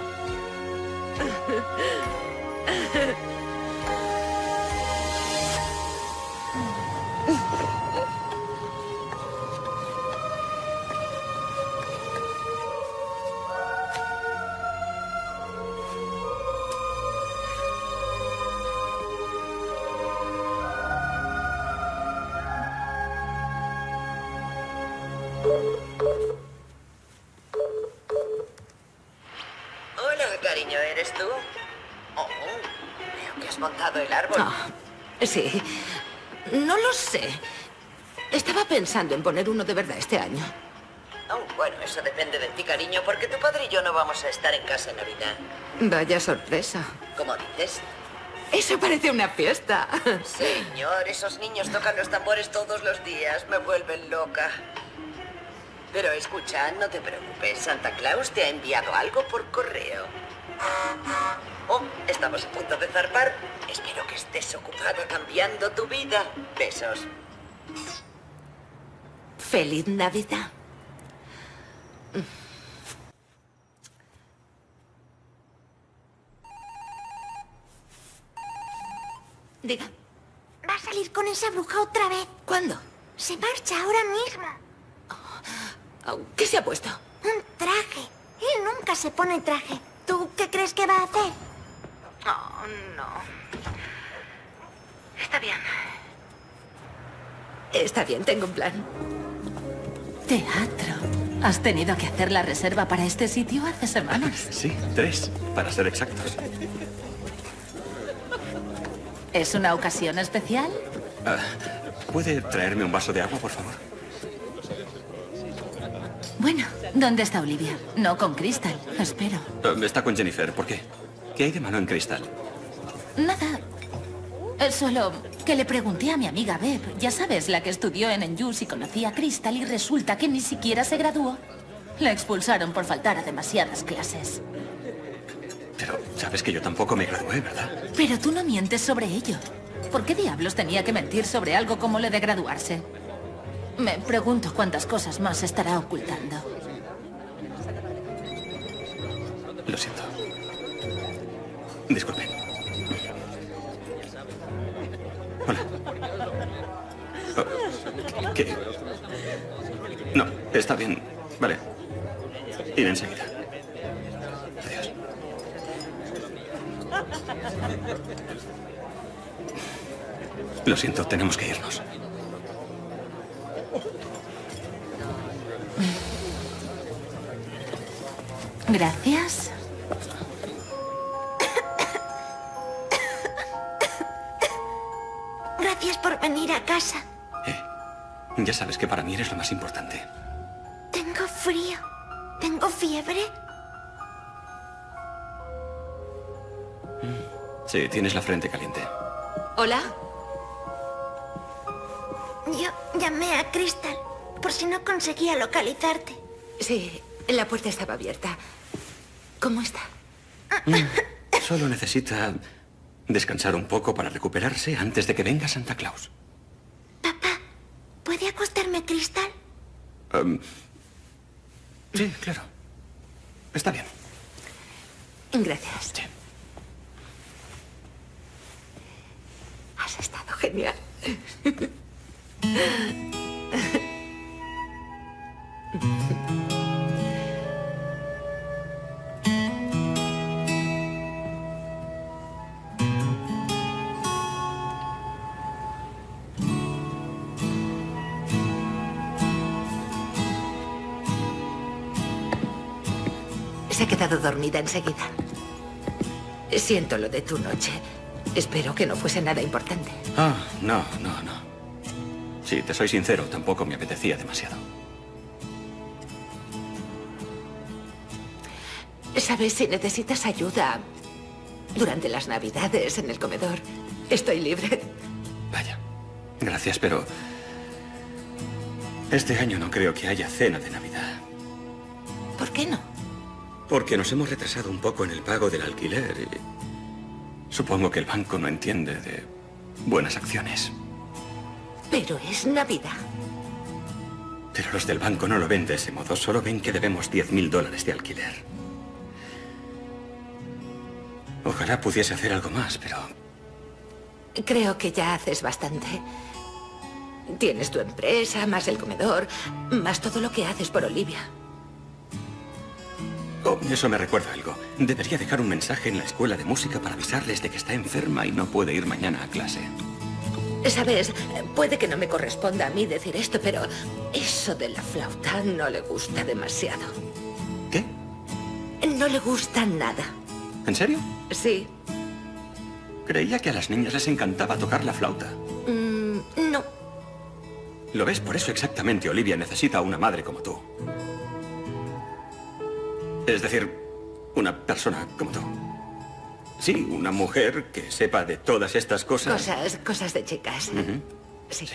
Hola, cariño, ¿eres tú? Oh, veo que has montado el árbol. Ah, sí. No lo sé. Estaba pensando en poner uno de verdad este año. Oh, bueno, eso depende de ti, cariño, porque tu padre y yo no vamos a estar en casa en Navidad. Vaya sorpresa. ¿Cómo dices? Eso parece una fiesta. Señor, esos niños tocan los tambores todos los días. Me vuelven loca. Pero escucha, no te preocupes. Santa Claus te ha enviado algo por correo. Oh, estamos a punto de zarpar. Espero que estés ocupada cambiando tu vida. Besos. Feliz Navidad. Diga. Va a salir con esa bruja otra vez. ¿Cuándo? Se marcha ahora mismo. ¿Qué se ha puesto? Un traje. Él nunca se pone traje. ¿Tú qué crees que va a hacer? Oh, no. Está bien. Está bien, tengo un plan. Teatro. ¿Has tenido que hacer la reserva para este sitio hace semanas? Sí, 3, para ser exactos. ¿Es una ocasión especial? ¿Puede traerme un vaso de agua, por favor? Bueno, ¿dónde está Olivia? No con Crystal, espero. Está con Jennifer. ¿Por qué? ¿Qué hay de malo en Crystal? Nada. Solo que le pregunté a mi amiga Beb, ya sabes, la que estudió en NYU y conocía a Crystal y resulta que ni siquiera se graduó. La expulsaron por faltar a demasiadas clases. Pero sabes que yo tampoco me gradué, ¿verdad? Pero tú no mientes sobre ello. ¿Por qué diablos tenía que mentir sobre algo como lo de graduarse? Me pregunto cuántas cosas más estará ocultando. Lo siento. Disculpen. Hola. Oh, ¿qué? No, está bien. Vale. Ir enseguida. Adiós. Lo siento, tenemos que irnos. Gracias. Gracias por venir a casa. Ya sabes que para mí eres lo más importante. Tengo frío. ¿Tengo fiebre? Sí, tienes la frente caliente. ¿Hola? Yo llamé a Crystal por si no conseguía localizarte. Sí, la puerta estaba abierta. ¿Cómo está? Solo necesita descansar un poco para recuperarse antes de que venga Santa Claus. ¿Puede acostarme Crystal? Sí, claro. Está bien. Gracias. Sí. Has estado genial. Se ha quedado dormida enseguida. Siento lo de tu noche. Espero que no fuese nada importante. No. Si te soy sincero, tampoco me apetecía demasiado. ¿Sabes? Si necesitas ayuda durante las Navidades en el comedor, estoy libre. Vaya. Gracias, pero este año no creo que haya cena de Navidad. ¿Por qué no? Porque nos hemos retrasado un poco en el pago del alquiler y supongo que el banco no entiende de buenas acciones. Pero es Navidad. Pero los del banco no lo ven de ese modo, solo ven que debemos $10.000 de alquiler. Ojalá pudiese hacer algo más, pero... Creo que ya haces bastante. Tienes tu empresa, más el comedor, más todo lo que haces por Olivia. Oh, eso me recuerda algo. Debería dejar un mensaje en la escuela de música para avisarles de que está enferma y no puede ir mañana a clase. Sabes, puede que no me corresponda a mí decir esto, pero eso de la flauta no le gusta demasiado. ¿Qué? No le gusta nada. ¿En serio? Sí. Creía que a las niñas les encantaba tocar la flauta. No. ¿Lo ves? Por eso exactamente Olivia necesita a una madre como tú. Es decir, una persona como tú. Sí, una mujer que sepa de todas estas cosas. Cosas de chicas. Sí.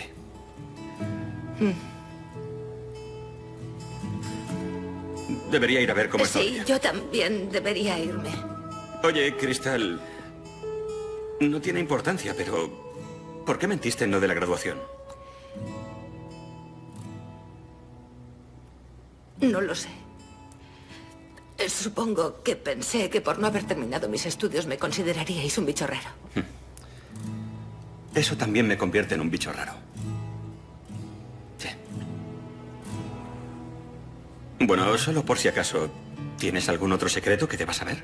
Debería ir a ver cómo está. Sí, yo también debería irme. Oye, Crystal, no tiene importancia, pero ¿por qué mentiste en lo de la graduación? No lo sé. Supongo que pensé que por no haber terminado mis estudios me consideraríais un bicho raro. Eso también me convierte en un bicho raro. Sí. Bueno, solo por si acaso, ¿tienes algún otro secreto que debas saber?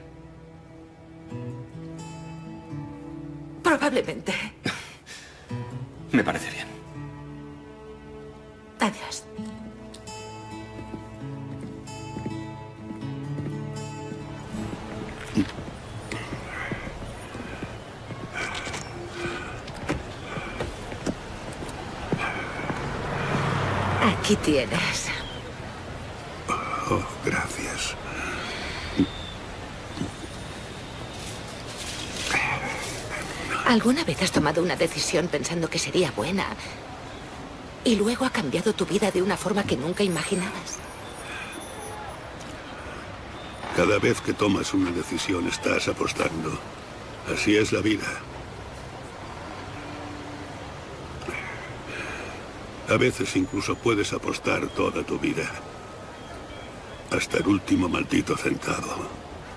Probablemente. Me parece bien. Adiós. Aquí tienes. Oh, gracias. ¿Alguna vez has tomado una decisión pensando que sería buena y luego ha cambiado tu vida de una forma que nunca imaginabas? Cada vez que tomas una decisión estás apostando. Así es la vida. A veces incluso puedes apostar toda tu vida. Hasta el último maldito centavo.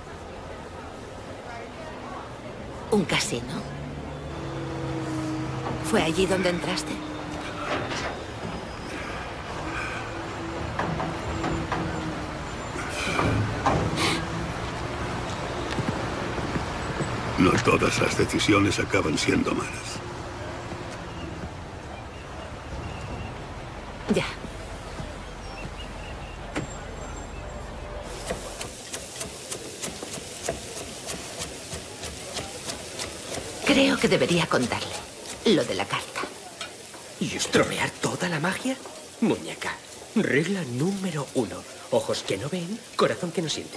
¿Un casino? ¿Fue allí donde entraste? No todas las decisiones acaban siendo malas. Ya. Creo que debería contarle lo de la carta. ¿Y estropear toda la magia? Muñeca, regla número 1. Ojos que no ven, corazón que no siente.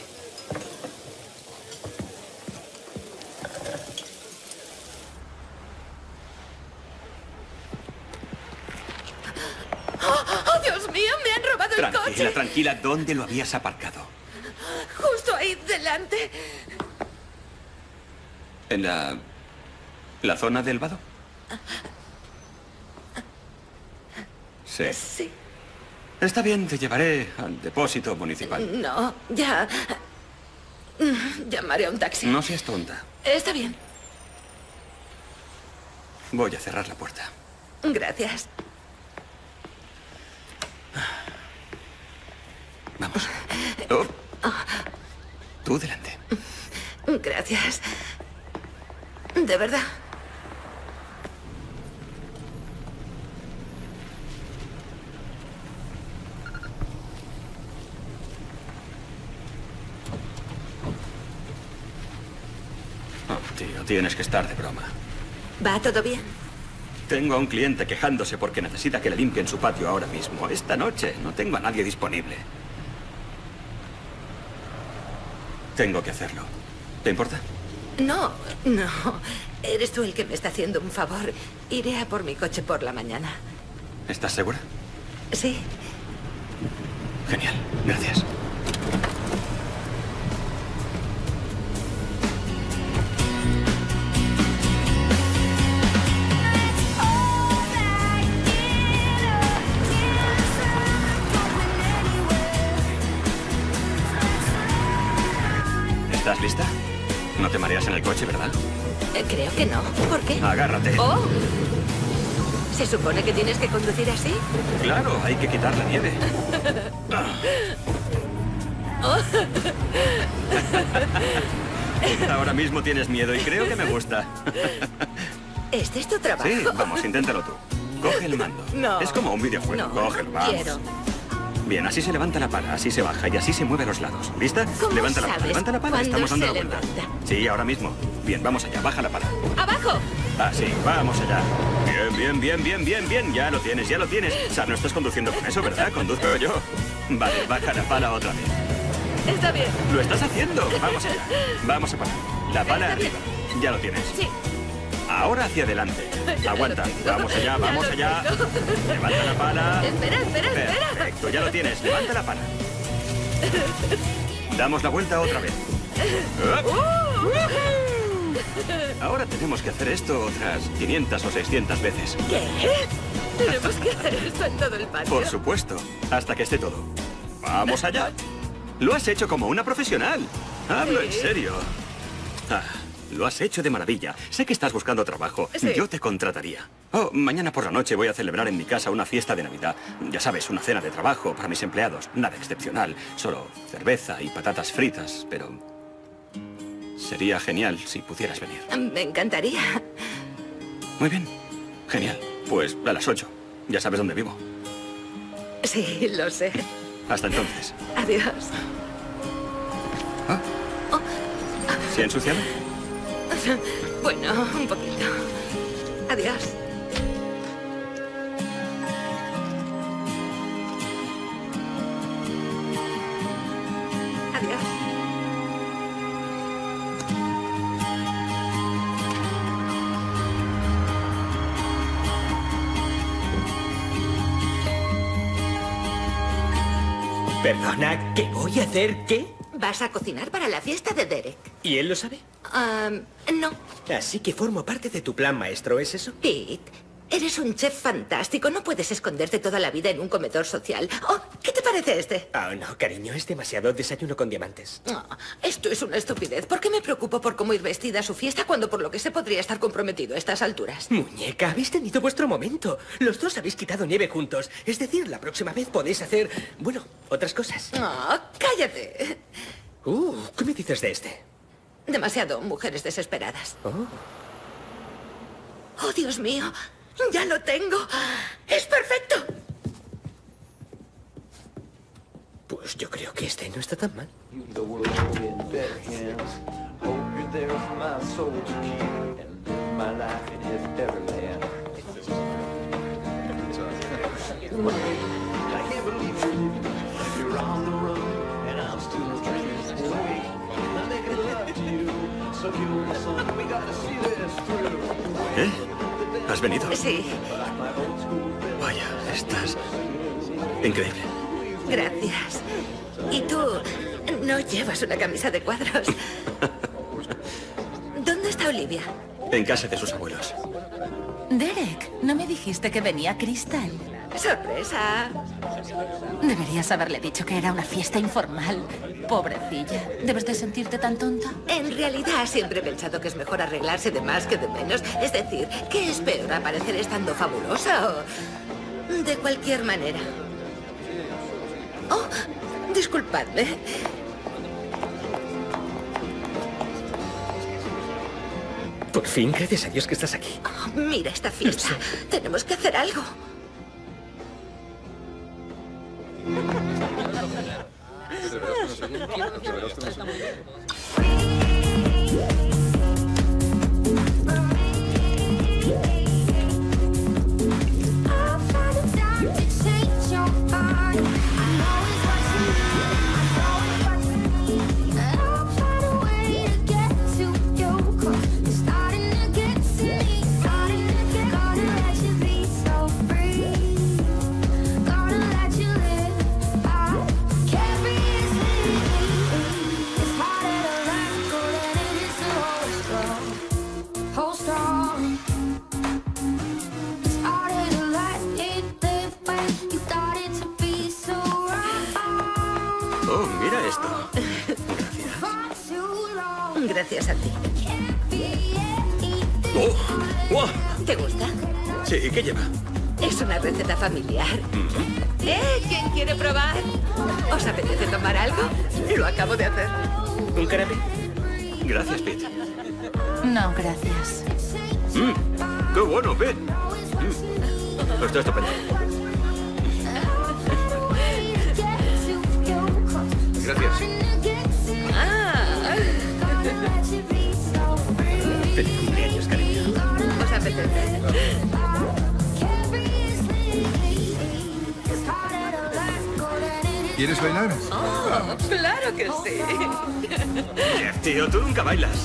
¡Oh, Dios mío! ¡Me han robado el coche! Tranquila, tranquila. ¿Dónde lo habías aparcado? Justo ahí delante. ¿En la zona del vado? Sí. Sí. Está bien, te llevaré al depósito municipal. No, ya... Llamaré a un taxi. No seas tonta. Está bien. Voy a cerrar la puerta. Gracias. Vamos. Oh. Tú delante. Gracias. De verdad. Oh, tío, tienes que estar de broma. ¿Va todo bien? Tengo a un cliente quejándose porque necesita que le limpien su patio ahora mismo. Esta noche no tengo a nadie disponible. Tengo que hacerlo. ¿Te importa? No, no. Eres tú el que me está haciendo un favor. Iré a por mi coche por la mañana. ¿Estás segura? Sí. Genial. Gracias. ¿Estás lista? No te mareas en el coche, ¿verdad? Creo que no. ¿Por qué? Agárrate. ¡Oh! ¿Se supone que tienes que conducir así? Claro, hay que quitar la nieve. Ahora mismo tienes miedo y creo que me gusta. ¿Este es tu trabajo? Sí, vamos, inténtalo tú. Coge el mando. No. Es como un videojuego. No, Cógelo, vamos. quiero. Bien, así se levanta la pala, así se baja y así se mueve a los lados. ¿Lista? ¿Cómo Levanta la pala, sabes levanta la pala. cuándo Estamos dando se la vuelta. levanta? Sí, ahora mismo. Bien, vamos allá, baja la pala. ¡Abajo! Así, vamos allá. Bien, bien, bien, bien, bien, bien. Ya lo tienes, ya lo tienes. O sea, no estás conduciendo con eso, ¿verdad? Conduzco yo. Vale, baja la pala otra vez. Está bien. Lo estás haciendo. Vamos allá. Vamos a parar. La pala Está arriba. bien. Ya lo tienes. Sí. Ahora hacia adelante. Aguanta. Vamos allá, vamos allá. Levanta la pala. Espera, espera, espera. Perfecto, ya lo tienes. Levanta la pala. Damos la vuelta otra vez. Ahora tenemos que hacer esto otras 500 o 600 veces. ¿Qué? Tenemos que hacer esto en todo el patio. Por supuesto, hasta que esté todo. ¡Vamos allá! Lo has hecho como una profesional. Hablo en serio. Lo has hecho de maravilla. Sé que estás buscando trabajo. Sí. Yo te contrataría. Oh, mañana por la noche voy a celebrar en mi casa una fiesta de Navidad. Ya sabes, una cena de trabajo para mis empleados. Nada excepcional. Solo cerveza y patatas fritas, pero... sería genial si pudieras venir. Me encantaría. Muy bien. Genial. Pues a las 8. Ya sabes dónde vivo. Sí, lo sé. Hasta entonces. Adiós. ¿Se ha ensuciado? Bueno, un poquito. Adiós. Adiós. Perdona, ¿qué voy a hacer qué? ¿Vas a cocinar para la fiesta de Derek? ¿Y él lo sabe? No. Así que formo parte de tu plan maestro, ¿es eso? Pete, Eres un chef fantástico. No puedes esconderte toda la vida en un comedor social. Oh, ¿qué te parece este? Oh, no, cariño, es demasiado desayuno con diamantes. Oh, esto es una estupidez. ¿Por qué me preocupo por cómo ir vestida a su fiesta cuando por lo que sé podría estar comprometido a estas alturas? Muñeca, habéis tenido vuestro momento. Los dos habéis quitado nieve juntos. Es decir, la próxima vez podéis hacer, bueno, otras cosas. Oh, cállate. ¿Qué me dices de este? Demasiado mujeres desesperadas. Oh, Dios mío. ¡Ya lo tengo! ¡Es perfecto! Pues yo creo que este no está tan mal. ¿Eh? ¿Has venido? Sí. Vaya, estás increíble. Gracias. ¿Y tú no llevas una camisa de cuadros? ¿Dónde está Olivia? En casa de sus abuelos. Derek, ¿no me dijiste que venía Crystal? ¡Sorpresa! Deberías haberle dicho que era una fiesta informal. Pobrecilla. ¿Debes de sentirte tan tonta? En realidad siempre he pensado que es mejor arreglarse de más que de menos. Es decir, ¿qué es peor, aparecer estando fabulosa o de cualquier manera? Oh, disculpadme. Por fin, gracias a Dios que estás aquí. Oh, mira esta fiesta. Tenemos que hacer algo. Oh, mira esto. Gracias a ti. ¡Oh! ¡Wow! ¿Te gusta? Sí, ¿qué lleva? Es una receta familiar. ¿Quién quiere probar? ¿Os apetece tomar algo? Lo acabo de hacer. ¿Un canapé? Gracias, Pete. No, gracias. ¡Qué bueno, Pete! Está estupendo. Gracias. Feliz cumpleaños, cariño. ¿Os apetece? ¿Quieres bailar? Oh, claro que sí. Jeff, tío, tú nunca bailas.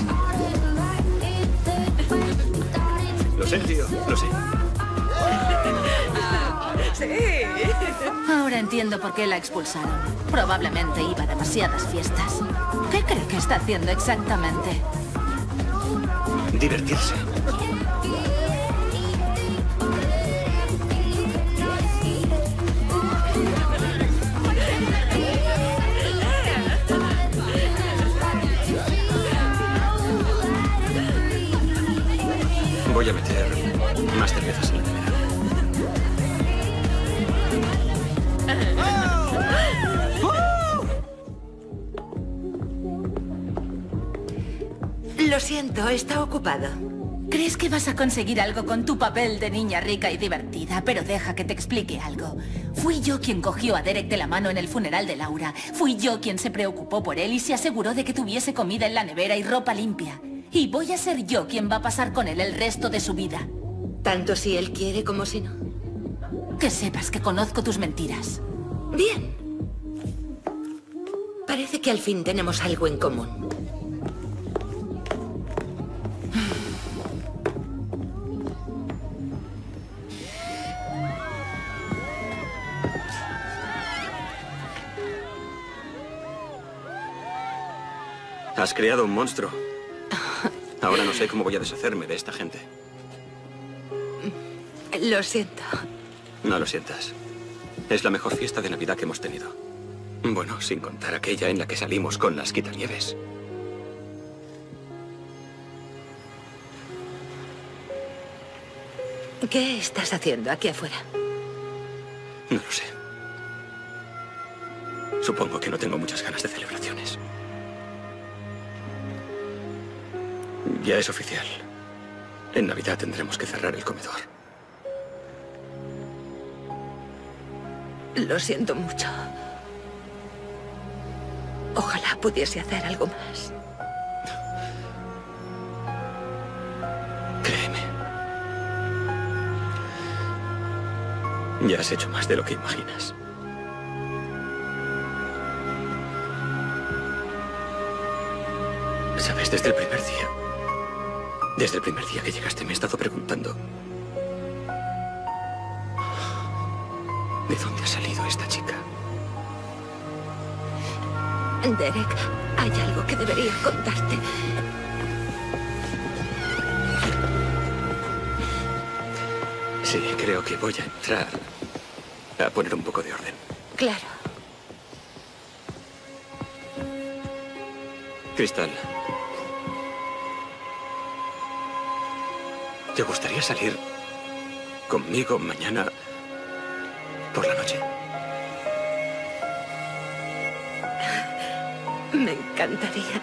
Lo sé, tío, lo sé. Sí. Ahora entiendo por qué la expulsaron. Probablemente iba a demasiadas fiestas. ¿Qué cree que está haciendo exactamente? Divertirse. Voy a meter más cervezas en la nevera. Lo siento, está ocupado. Crees que vas a conseguir algo con tu papel de niña rica y divertida, pero deja que te explique algo. Fui yo quien cogió a Derek de la mano en el funeral de Laura. Fui yo quien se preocupó por él y se aseguró de que tuviese comida en la nevera y ropa limpia. Y voy a ser yo quien va a pasar con él el resto de su vida. Tanto si él quiere como si no. Que sepas que conozco tus mentiras. Bien. Parece que al fin tenemos algo en común. Has creado un monstruo. Ahora no sé cómo voy a deshacerme de esta gente. Lo siento. No lo sientas. Es la mejor fiesta de Navidad que hemos tenido. Bueno, sin contar aquella en la que salimos con las quitanieves. ¿Qué estás haciendo aquí afuera? No lo sé. Supongo que no tengo muchas ganas de celebraciones. Ya es oficial. En Navidad tendremos que cerrar el comedor. Lo siento mucho. Ojalá pudiese hacer algo más. Créeme. Ya has hecho más de lo que imaginas. Sabes, desde el primer día que llegaste me he estado preguntando ¿de dónde ha salido esta chica? Derek, hay algo que debería contarte. Sí, creo que voy a entrar a poner un poco de orden. Claro. Cristal, ¿te gustaría salir conmigo mañana por la noche? Me encantaría.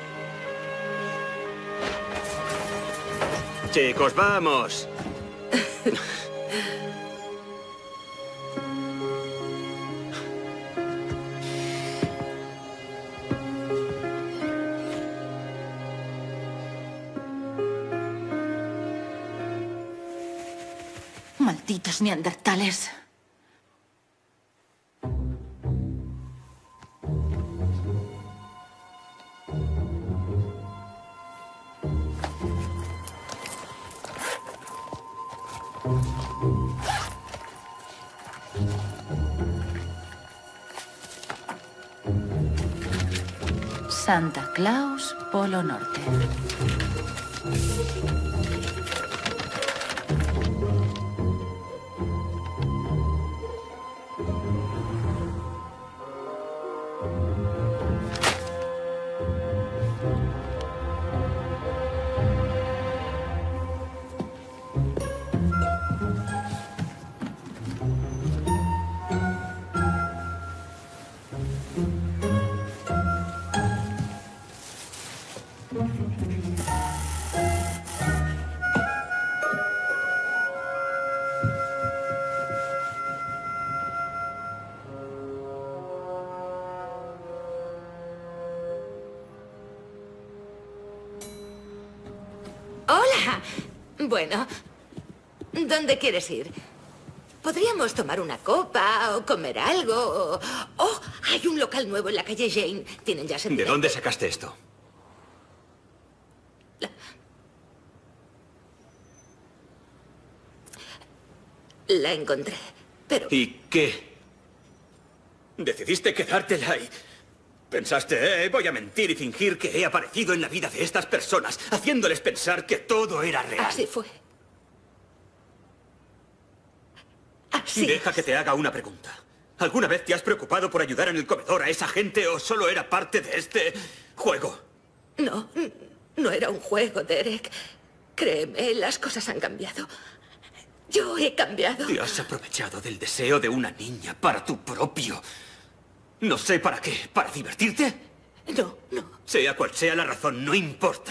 Chicos, vamos. Malditos neandertales. Santa Claus, Polo Norte. Hola. Bueno, ¿dónde quieres ir? Podríamos tomar una copa o comer algo. Oh, hay un local nuevo en la calle Jane. Tienen ya servicio. ¿De dónde sacaste esto? La encontré, pero... ¿Y qué? ¿Decidiste quedártela y pensaste, voy a mentir y fingir que he aparecido en la vida de estas personas, haciéndoles pensar que todo era real? Así fue. Así Deja que te haga una pregunta. ¿Alguna vez te has preocupado por ayudar en el comedor a esa gente o solo era parte de este juego? No, no era un juego, Derek. Créeme, las cosas han cambiado. Yo he cambiado. Te has aprovechado del deseo de una niña para tu propio... No sé para qué. ¿Para divertirte? No, no. Sea cual sea la razón, no importa.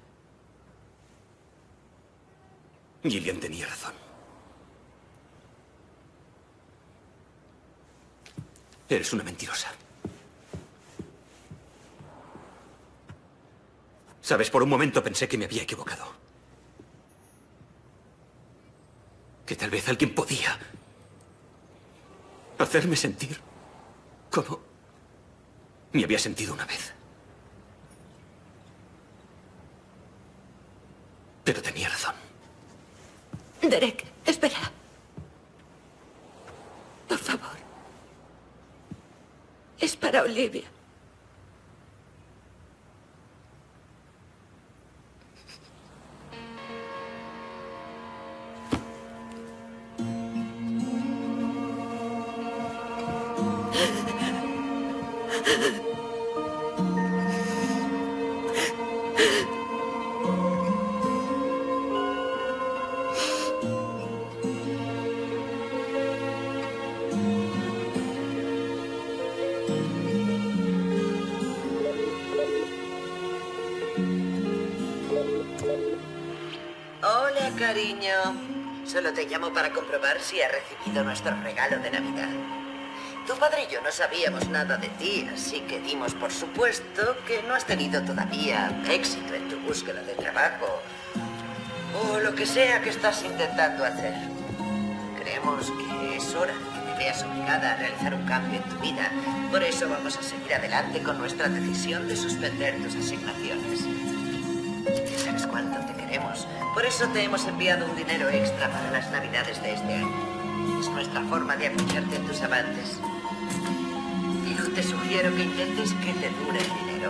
Gillian tenía razón. Eres una mentirosa. Sabes, por un momento pensé que me había equivocado. Que tal vez alguien podía hacerme sentir como me había sentido una vez. Pero tenía razón. Derek, espera. Por favor. Es para Olivia. Hola, cariño. Solo te llamo para comprobar si has recibido nuestro regalo de Navidad. Tu padre y yo no sabíamos nada de ti, así que dimos por supuesto que no has tenido todavía éxito en tu búsqueda de trabajo o lo que sea que estás intentando hacer. Creemos que es hora de que te veas obligada a realizar un cambio en tu vida. Por eso vamos a seguir adelante con nuestra decisión de suspender tus asignaciones. ¿Sabes cuánto te queremos? Por eso te hemos enviado un dinero extra para las Navidades de este año. Es nuestra forma de apoyarte en tus avances. Pero te sugiero que intentes que te dure el dinero.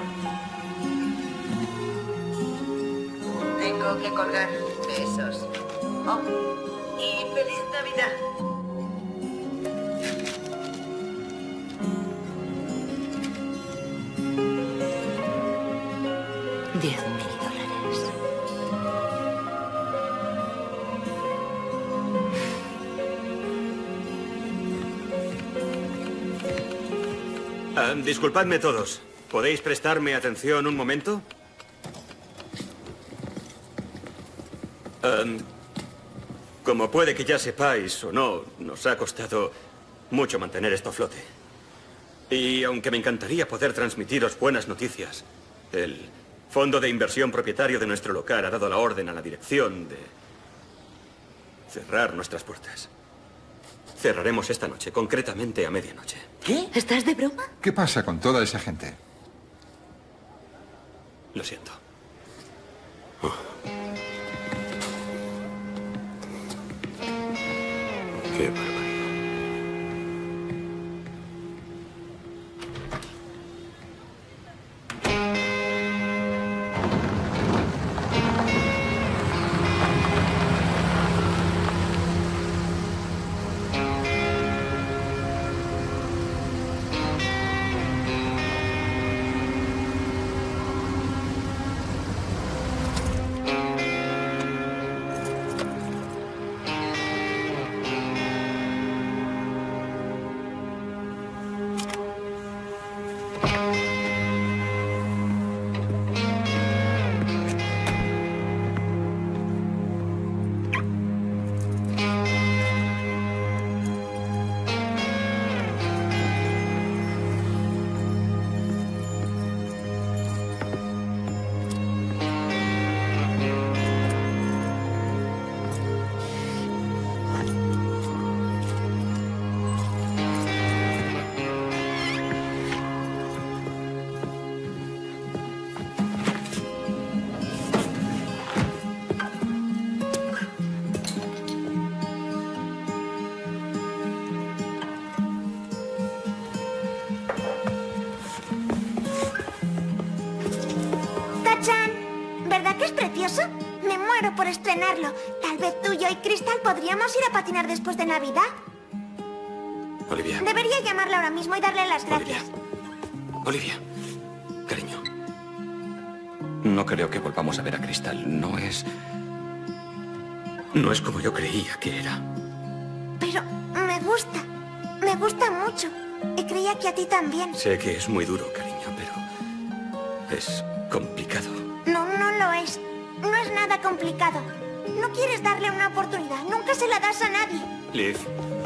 Tengo que colgar. Besos. Oh, y feliz Navidad. Disculpadme todos. ¿Podéis prestarme atención un momento? Como puede que ya sepáis o no, nos ha costado mucho mantener esto a flote. Y aunque me encantaría poder transmitiros buenas noticias, el fondo de inversión propietario de nuestro local ha dado la orden a la dirección de cerrar nuestras puertas. Cerraremos esta noche, concretamente a medianoche. ¿Qué? ¿Estás de broma? ¿Qué pasa con toda esa gente? Lo siento. Qué barbaridad. ¿Verdad que es precioso? Me muero por estrenarlo. Tal vez tú, yo y Crystal podríamos ir a patinar después de Navidad. Olivia. Debería llamarla ahora mismo y darle las gracias. Olivia, cariño. No creo que volvamos a ver a Crystal. No es como yo creía que era. Pero me gusta. Me gusta mucho. Y creía que a ti también. Sé que es muy duro, cariño, pero es complicado. No, no lo es. No es nada complicado. No quieres darle una oportunidad. Nunca se la das a nadie. Liv.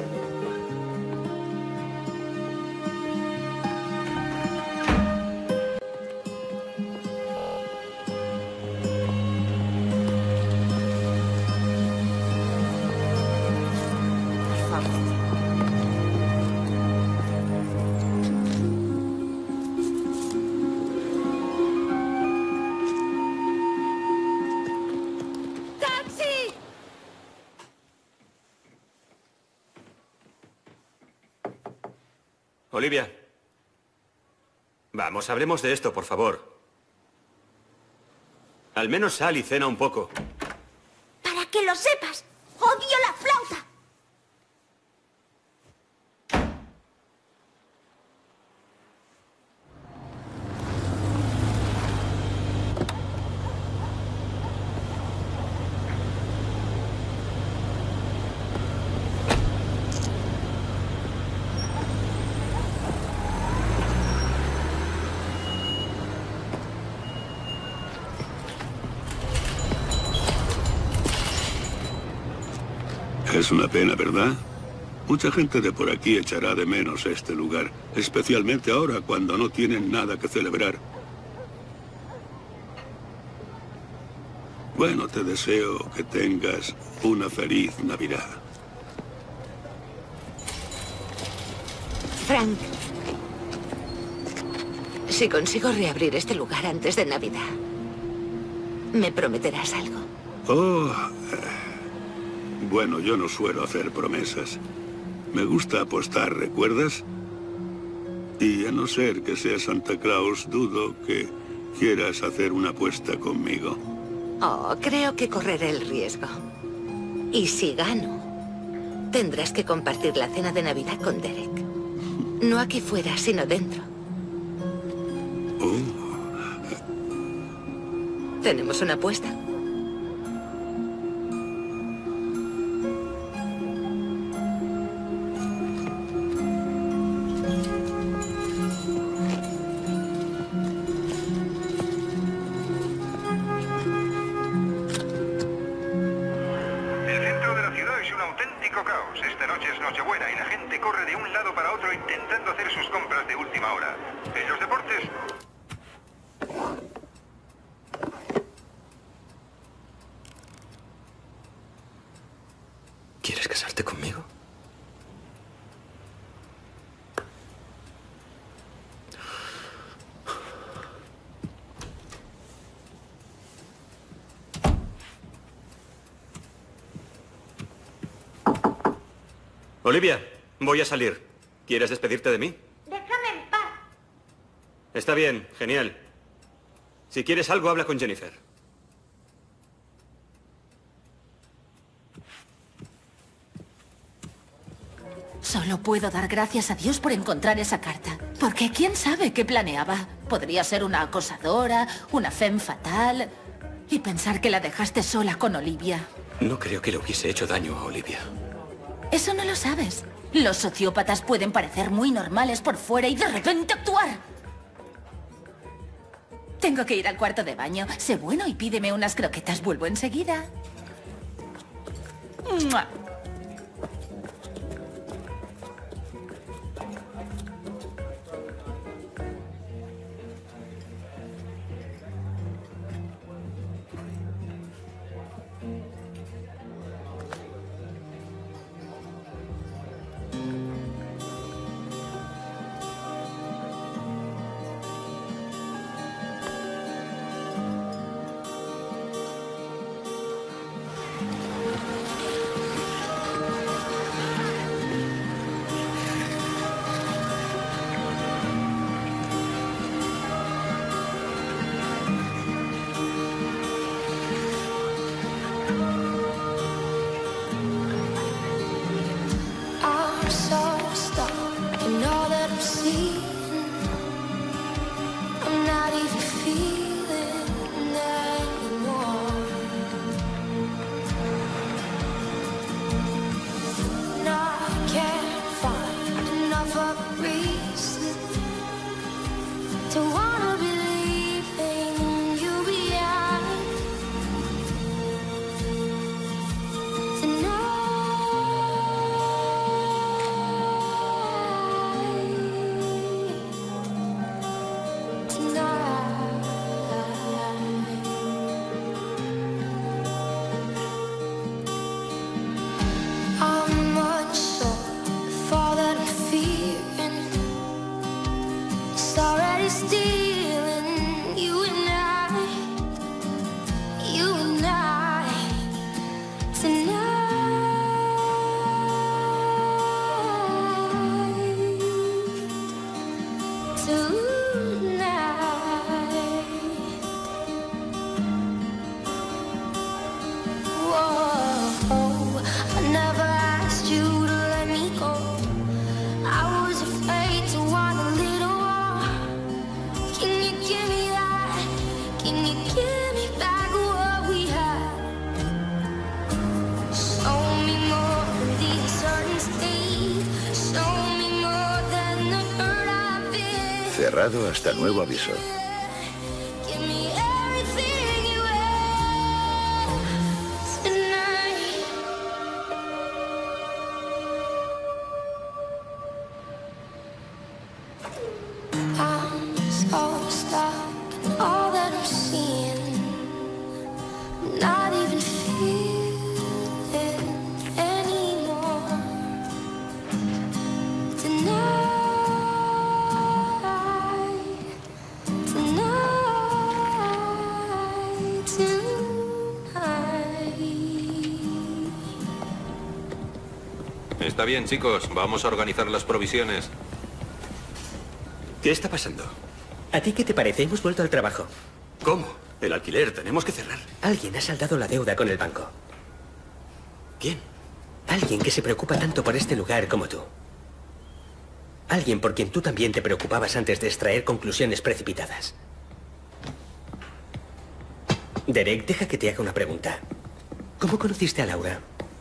Olivia. Vamos, hablemos de esto, por favor. Al menos sal y cena un poco. Para que lo sepas, odio la flauta. Es una pena, ¿verdad? Mucha gente de por aquí echará de menos este lugar, especialmente ahora cuando no tienen nada que celebrar. Bueno, te deseo que tengas una feliz Navidad. Frank, si consigo reabrir este lugar antes de Navidad, ¿me prometerás algo? Oh, bueno, yo no suelo hacer promesas. Me gusta apostar, ¿recuerdas? Y a no ser que sea Santa Claus, dudo que quieras hacer una apuesta conmigo. Oh, creo que correré el riesgo. Y si gano, tendrás que compartir la cena de Navidad con Derek. No aquí fuera, sino dentro. ¿Tenemos una apuesta? Nochebuena y la gente corre de un lado para otro intentando hacer sus compras de última hora. En los deportes... ¿Quieres casarte conmigo? Olivia, voy a salir. ¿Quieres despedirte de mí? Déjame en paz. Está bien, genial. Si quieres algo, habla con Jennifer. Solo puedo dar gracias a Dios por encontrar esa carta. Porque quién sabe qué planeaba. Podría ser una acosadora, una femme fatal... Y pensar que la dejaste sola con Olivia. No creo que le hubiese hecho daño a Olivia. Eso no lo sabes. Los sociópatas pueden parecer muy normales por fuera y de repente actuar. Tengo que ir al cuarto de baño. Sé bueno y pídeme unas croquetas. Vuelvo enseguida. ¡Mua! Cerrado hasta nuevo aviso. not even feel it anymore. Está bien, chicos. Vamos a organizar las provisiones. ¿Qué está pasando? ¿A ti qué te parece? Hemos vuelto al trabajo. ¿Cómo? El alquiler, tenemos que cerrar. Alguien ha saldado la deuda con el banco. ¿Quién? Alguien que se preocupa tanto por este lugar como tú. Alguien por quien tú también te preocupabas antes de extraer conclusiones precipitadas. Derek, deja que te haga una pregunta. ¿Cómo conociste a Laura?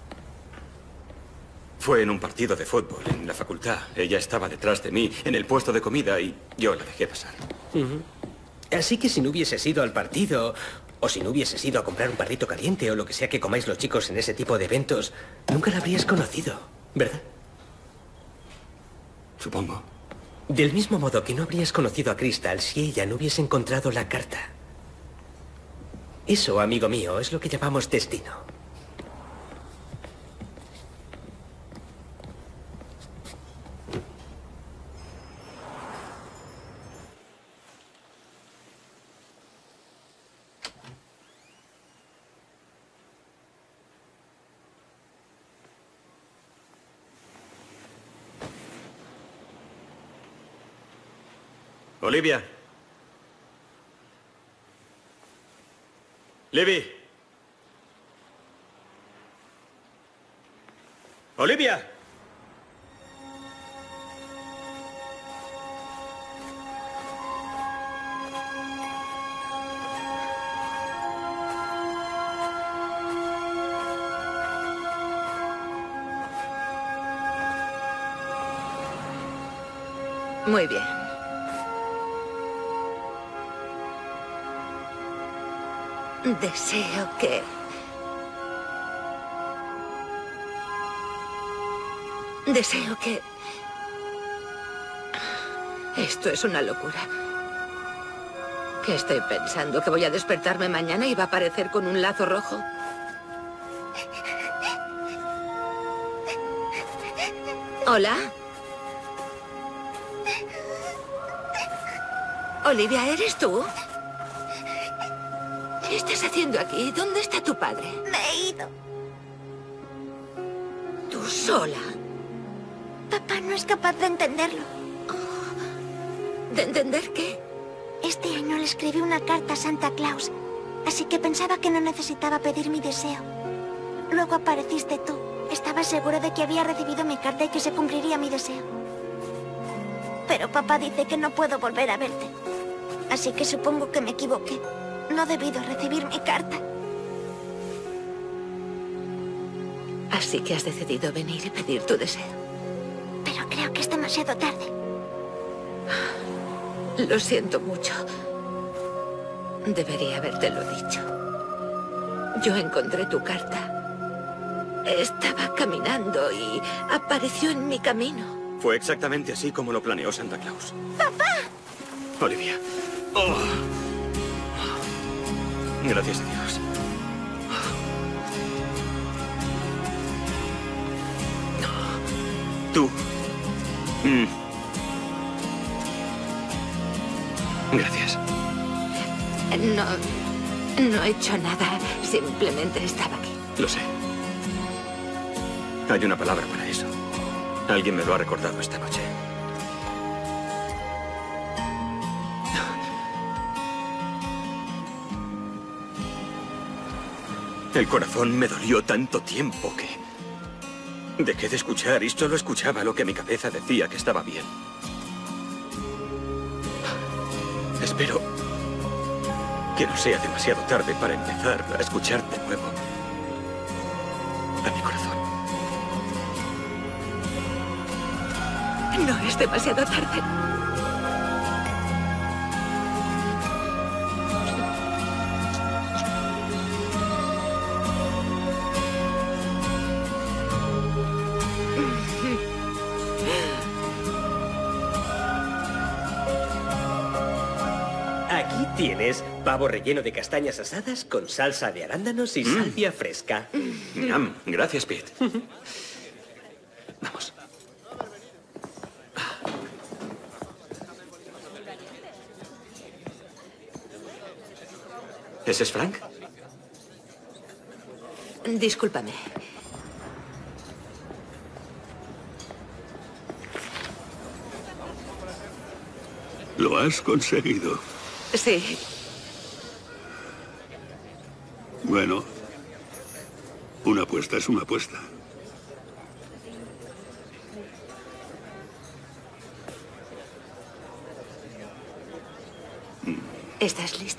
Fue en un partido de fútbol, en la facultad. Ella estaba detrás de mí, en el puesto de comida, y yo la dejé pasar. Así que si no hubieses ido al partido, o si no hubieses ido a comprar un perrito caliente, o lo que sea que comáis los chicos en ese tipo de eventos, nunca la habrías conocido, ¿verdad? Supongo. Del mismo modo que no habrías conocido a Crystal si ella no hubiese encontrado la carta. Eso, amigo mío, es lo que llamamos destino. Olivia. Libby. Olivia. Muy bien. Deseo que... Esto es una locura. ¿Qué estoy pensando? ¿Que voy a despertarme mañana y va a aparecer con un lazo rojo? ¿Hola? Olivia, ¿eres tú? ¿Qué estás haciendo aquí? ¿Dónde está tu padre? Me he ido. ¿Tú sola? Papá no es capaz de entenderlo. ¿De entender qué? Este año le escribí una carta a Santa Claus, así que pensaba que no necesitaba pedir mi deseo. Luego apareciste tú. Estaba seguro de que había recibido mi carta y que se cumpliría mi deseo. Pero papá dice que no puedo volver a verte. Así que supongo que me equivoqué. No he debido recibir mi carta. Así que has decidido venir y pedir tu deseo. Pero creo que es demasiado tarde. Lo siento mucho. Debería habértelo dicho. Yo encontré tu carta. Estaba caminando y apareció en mi camino. Fue exactamente así como lo planeó Santa Claus. ¡Papá! Olivia. Oh. Gracias a Dios. Tú. Gracias. No he hecho nada. Simplemente estaba aquí. Lo sé. Hay una palabra para eso. Alguien me lo ha recordado esta noche. El corazón me dolió tanto tiempo que dejé de escuchar y solo escuchaba lo que mi cabeza decía que estaba bien. Espero que no sea demasiado tarde para empezar a escuchar de nuevo a mi corazón. No es demasiado tarde. Tienes pavo relleno de castañas asadas con salsa de arándanos y salvia fresca. Gracias, Pete. Vamos. ¿Ese es Frank? Discúlpame. Lo has conseguido. Sí. Bueno, una apuesta es una apuesta. ¿Estás lista?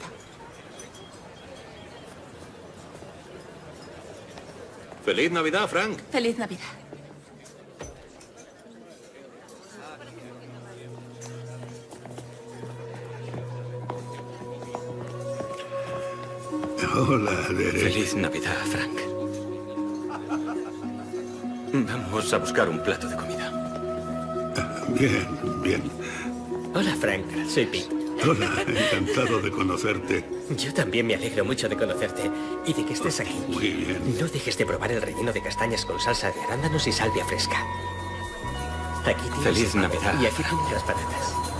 ¡Feliz Navidad, Frank! Feliz Navidad. Hola, Derek. Feliz Navidad, Frank. Vamos a buscar un plato de comida. Bien, bien. Hola, Frank. Soy Pete. Hola, encantado de conocerte. Yo también me alegro mucho de conocerte y de que estés aquí. Muy bien. No dejes de probar el relleno de castañas con salsa de arándanos y salvia fresca. Aquí tienes Feliz el pavo Navidad, y aquí tienes las patatas.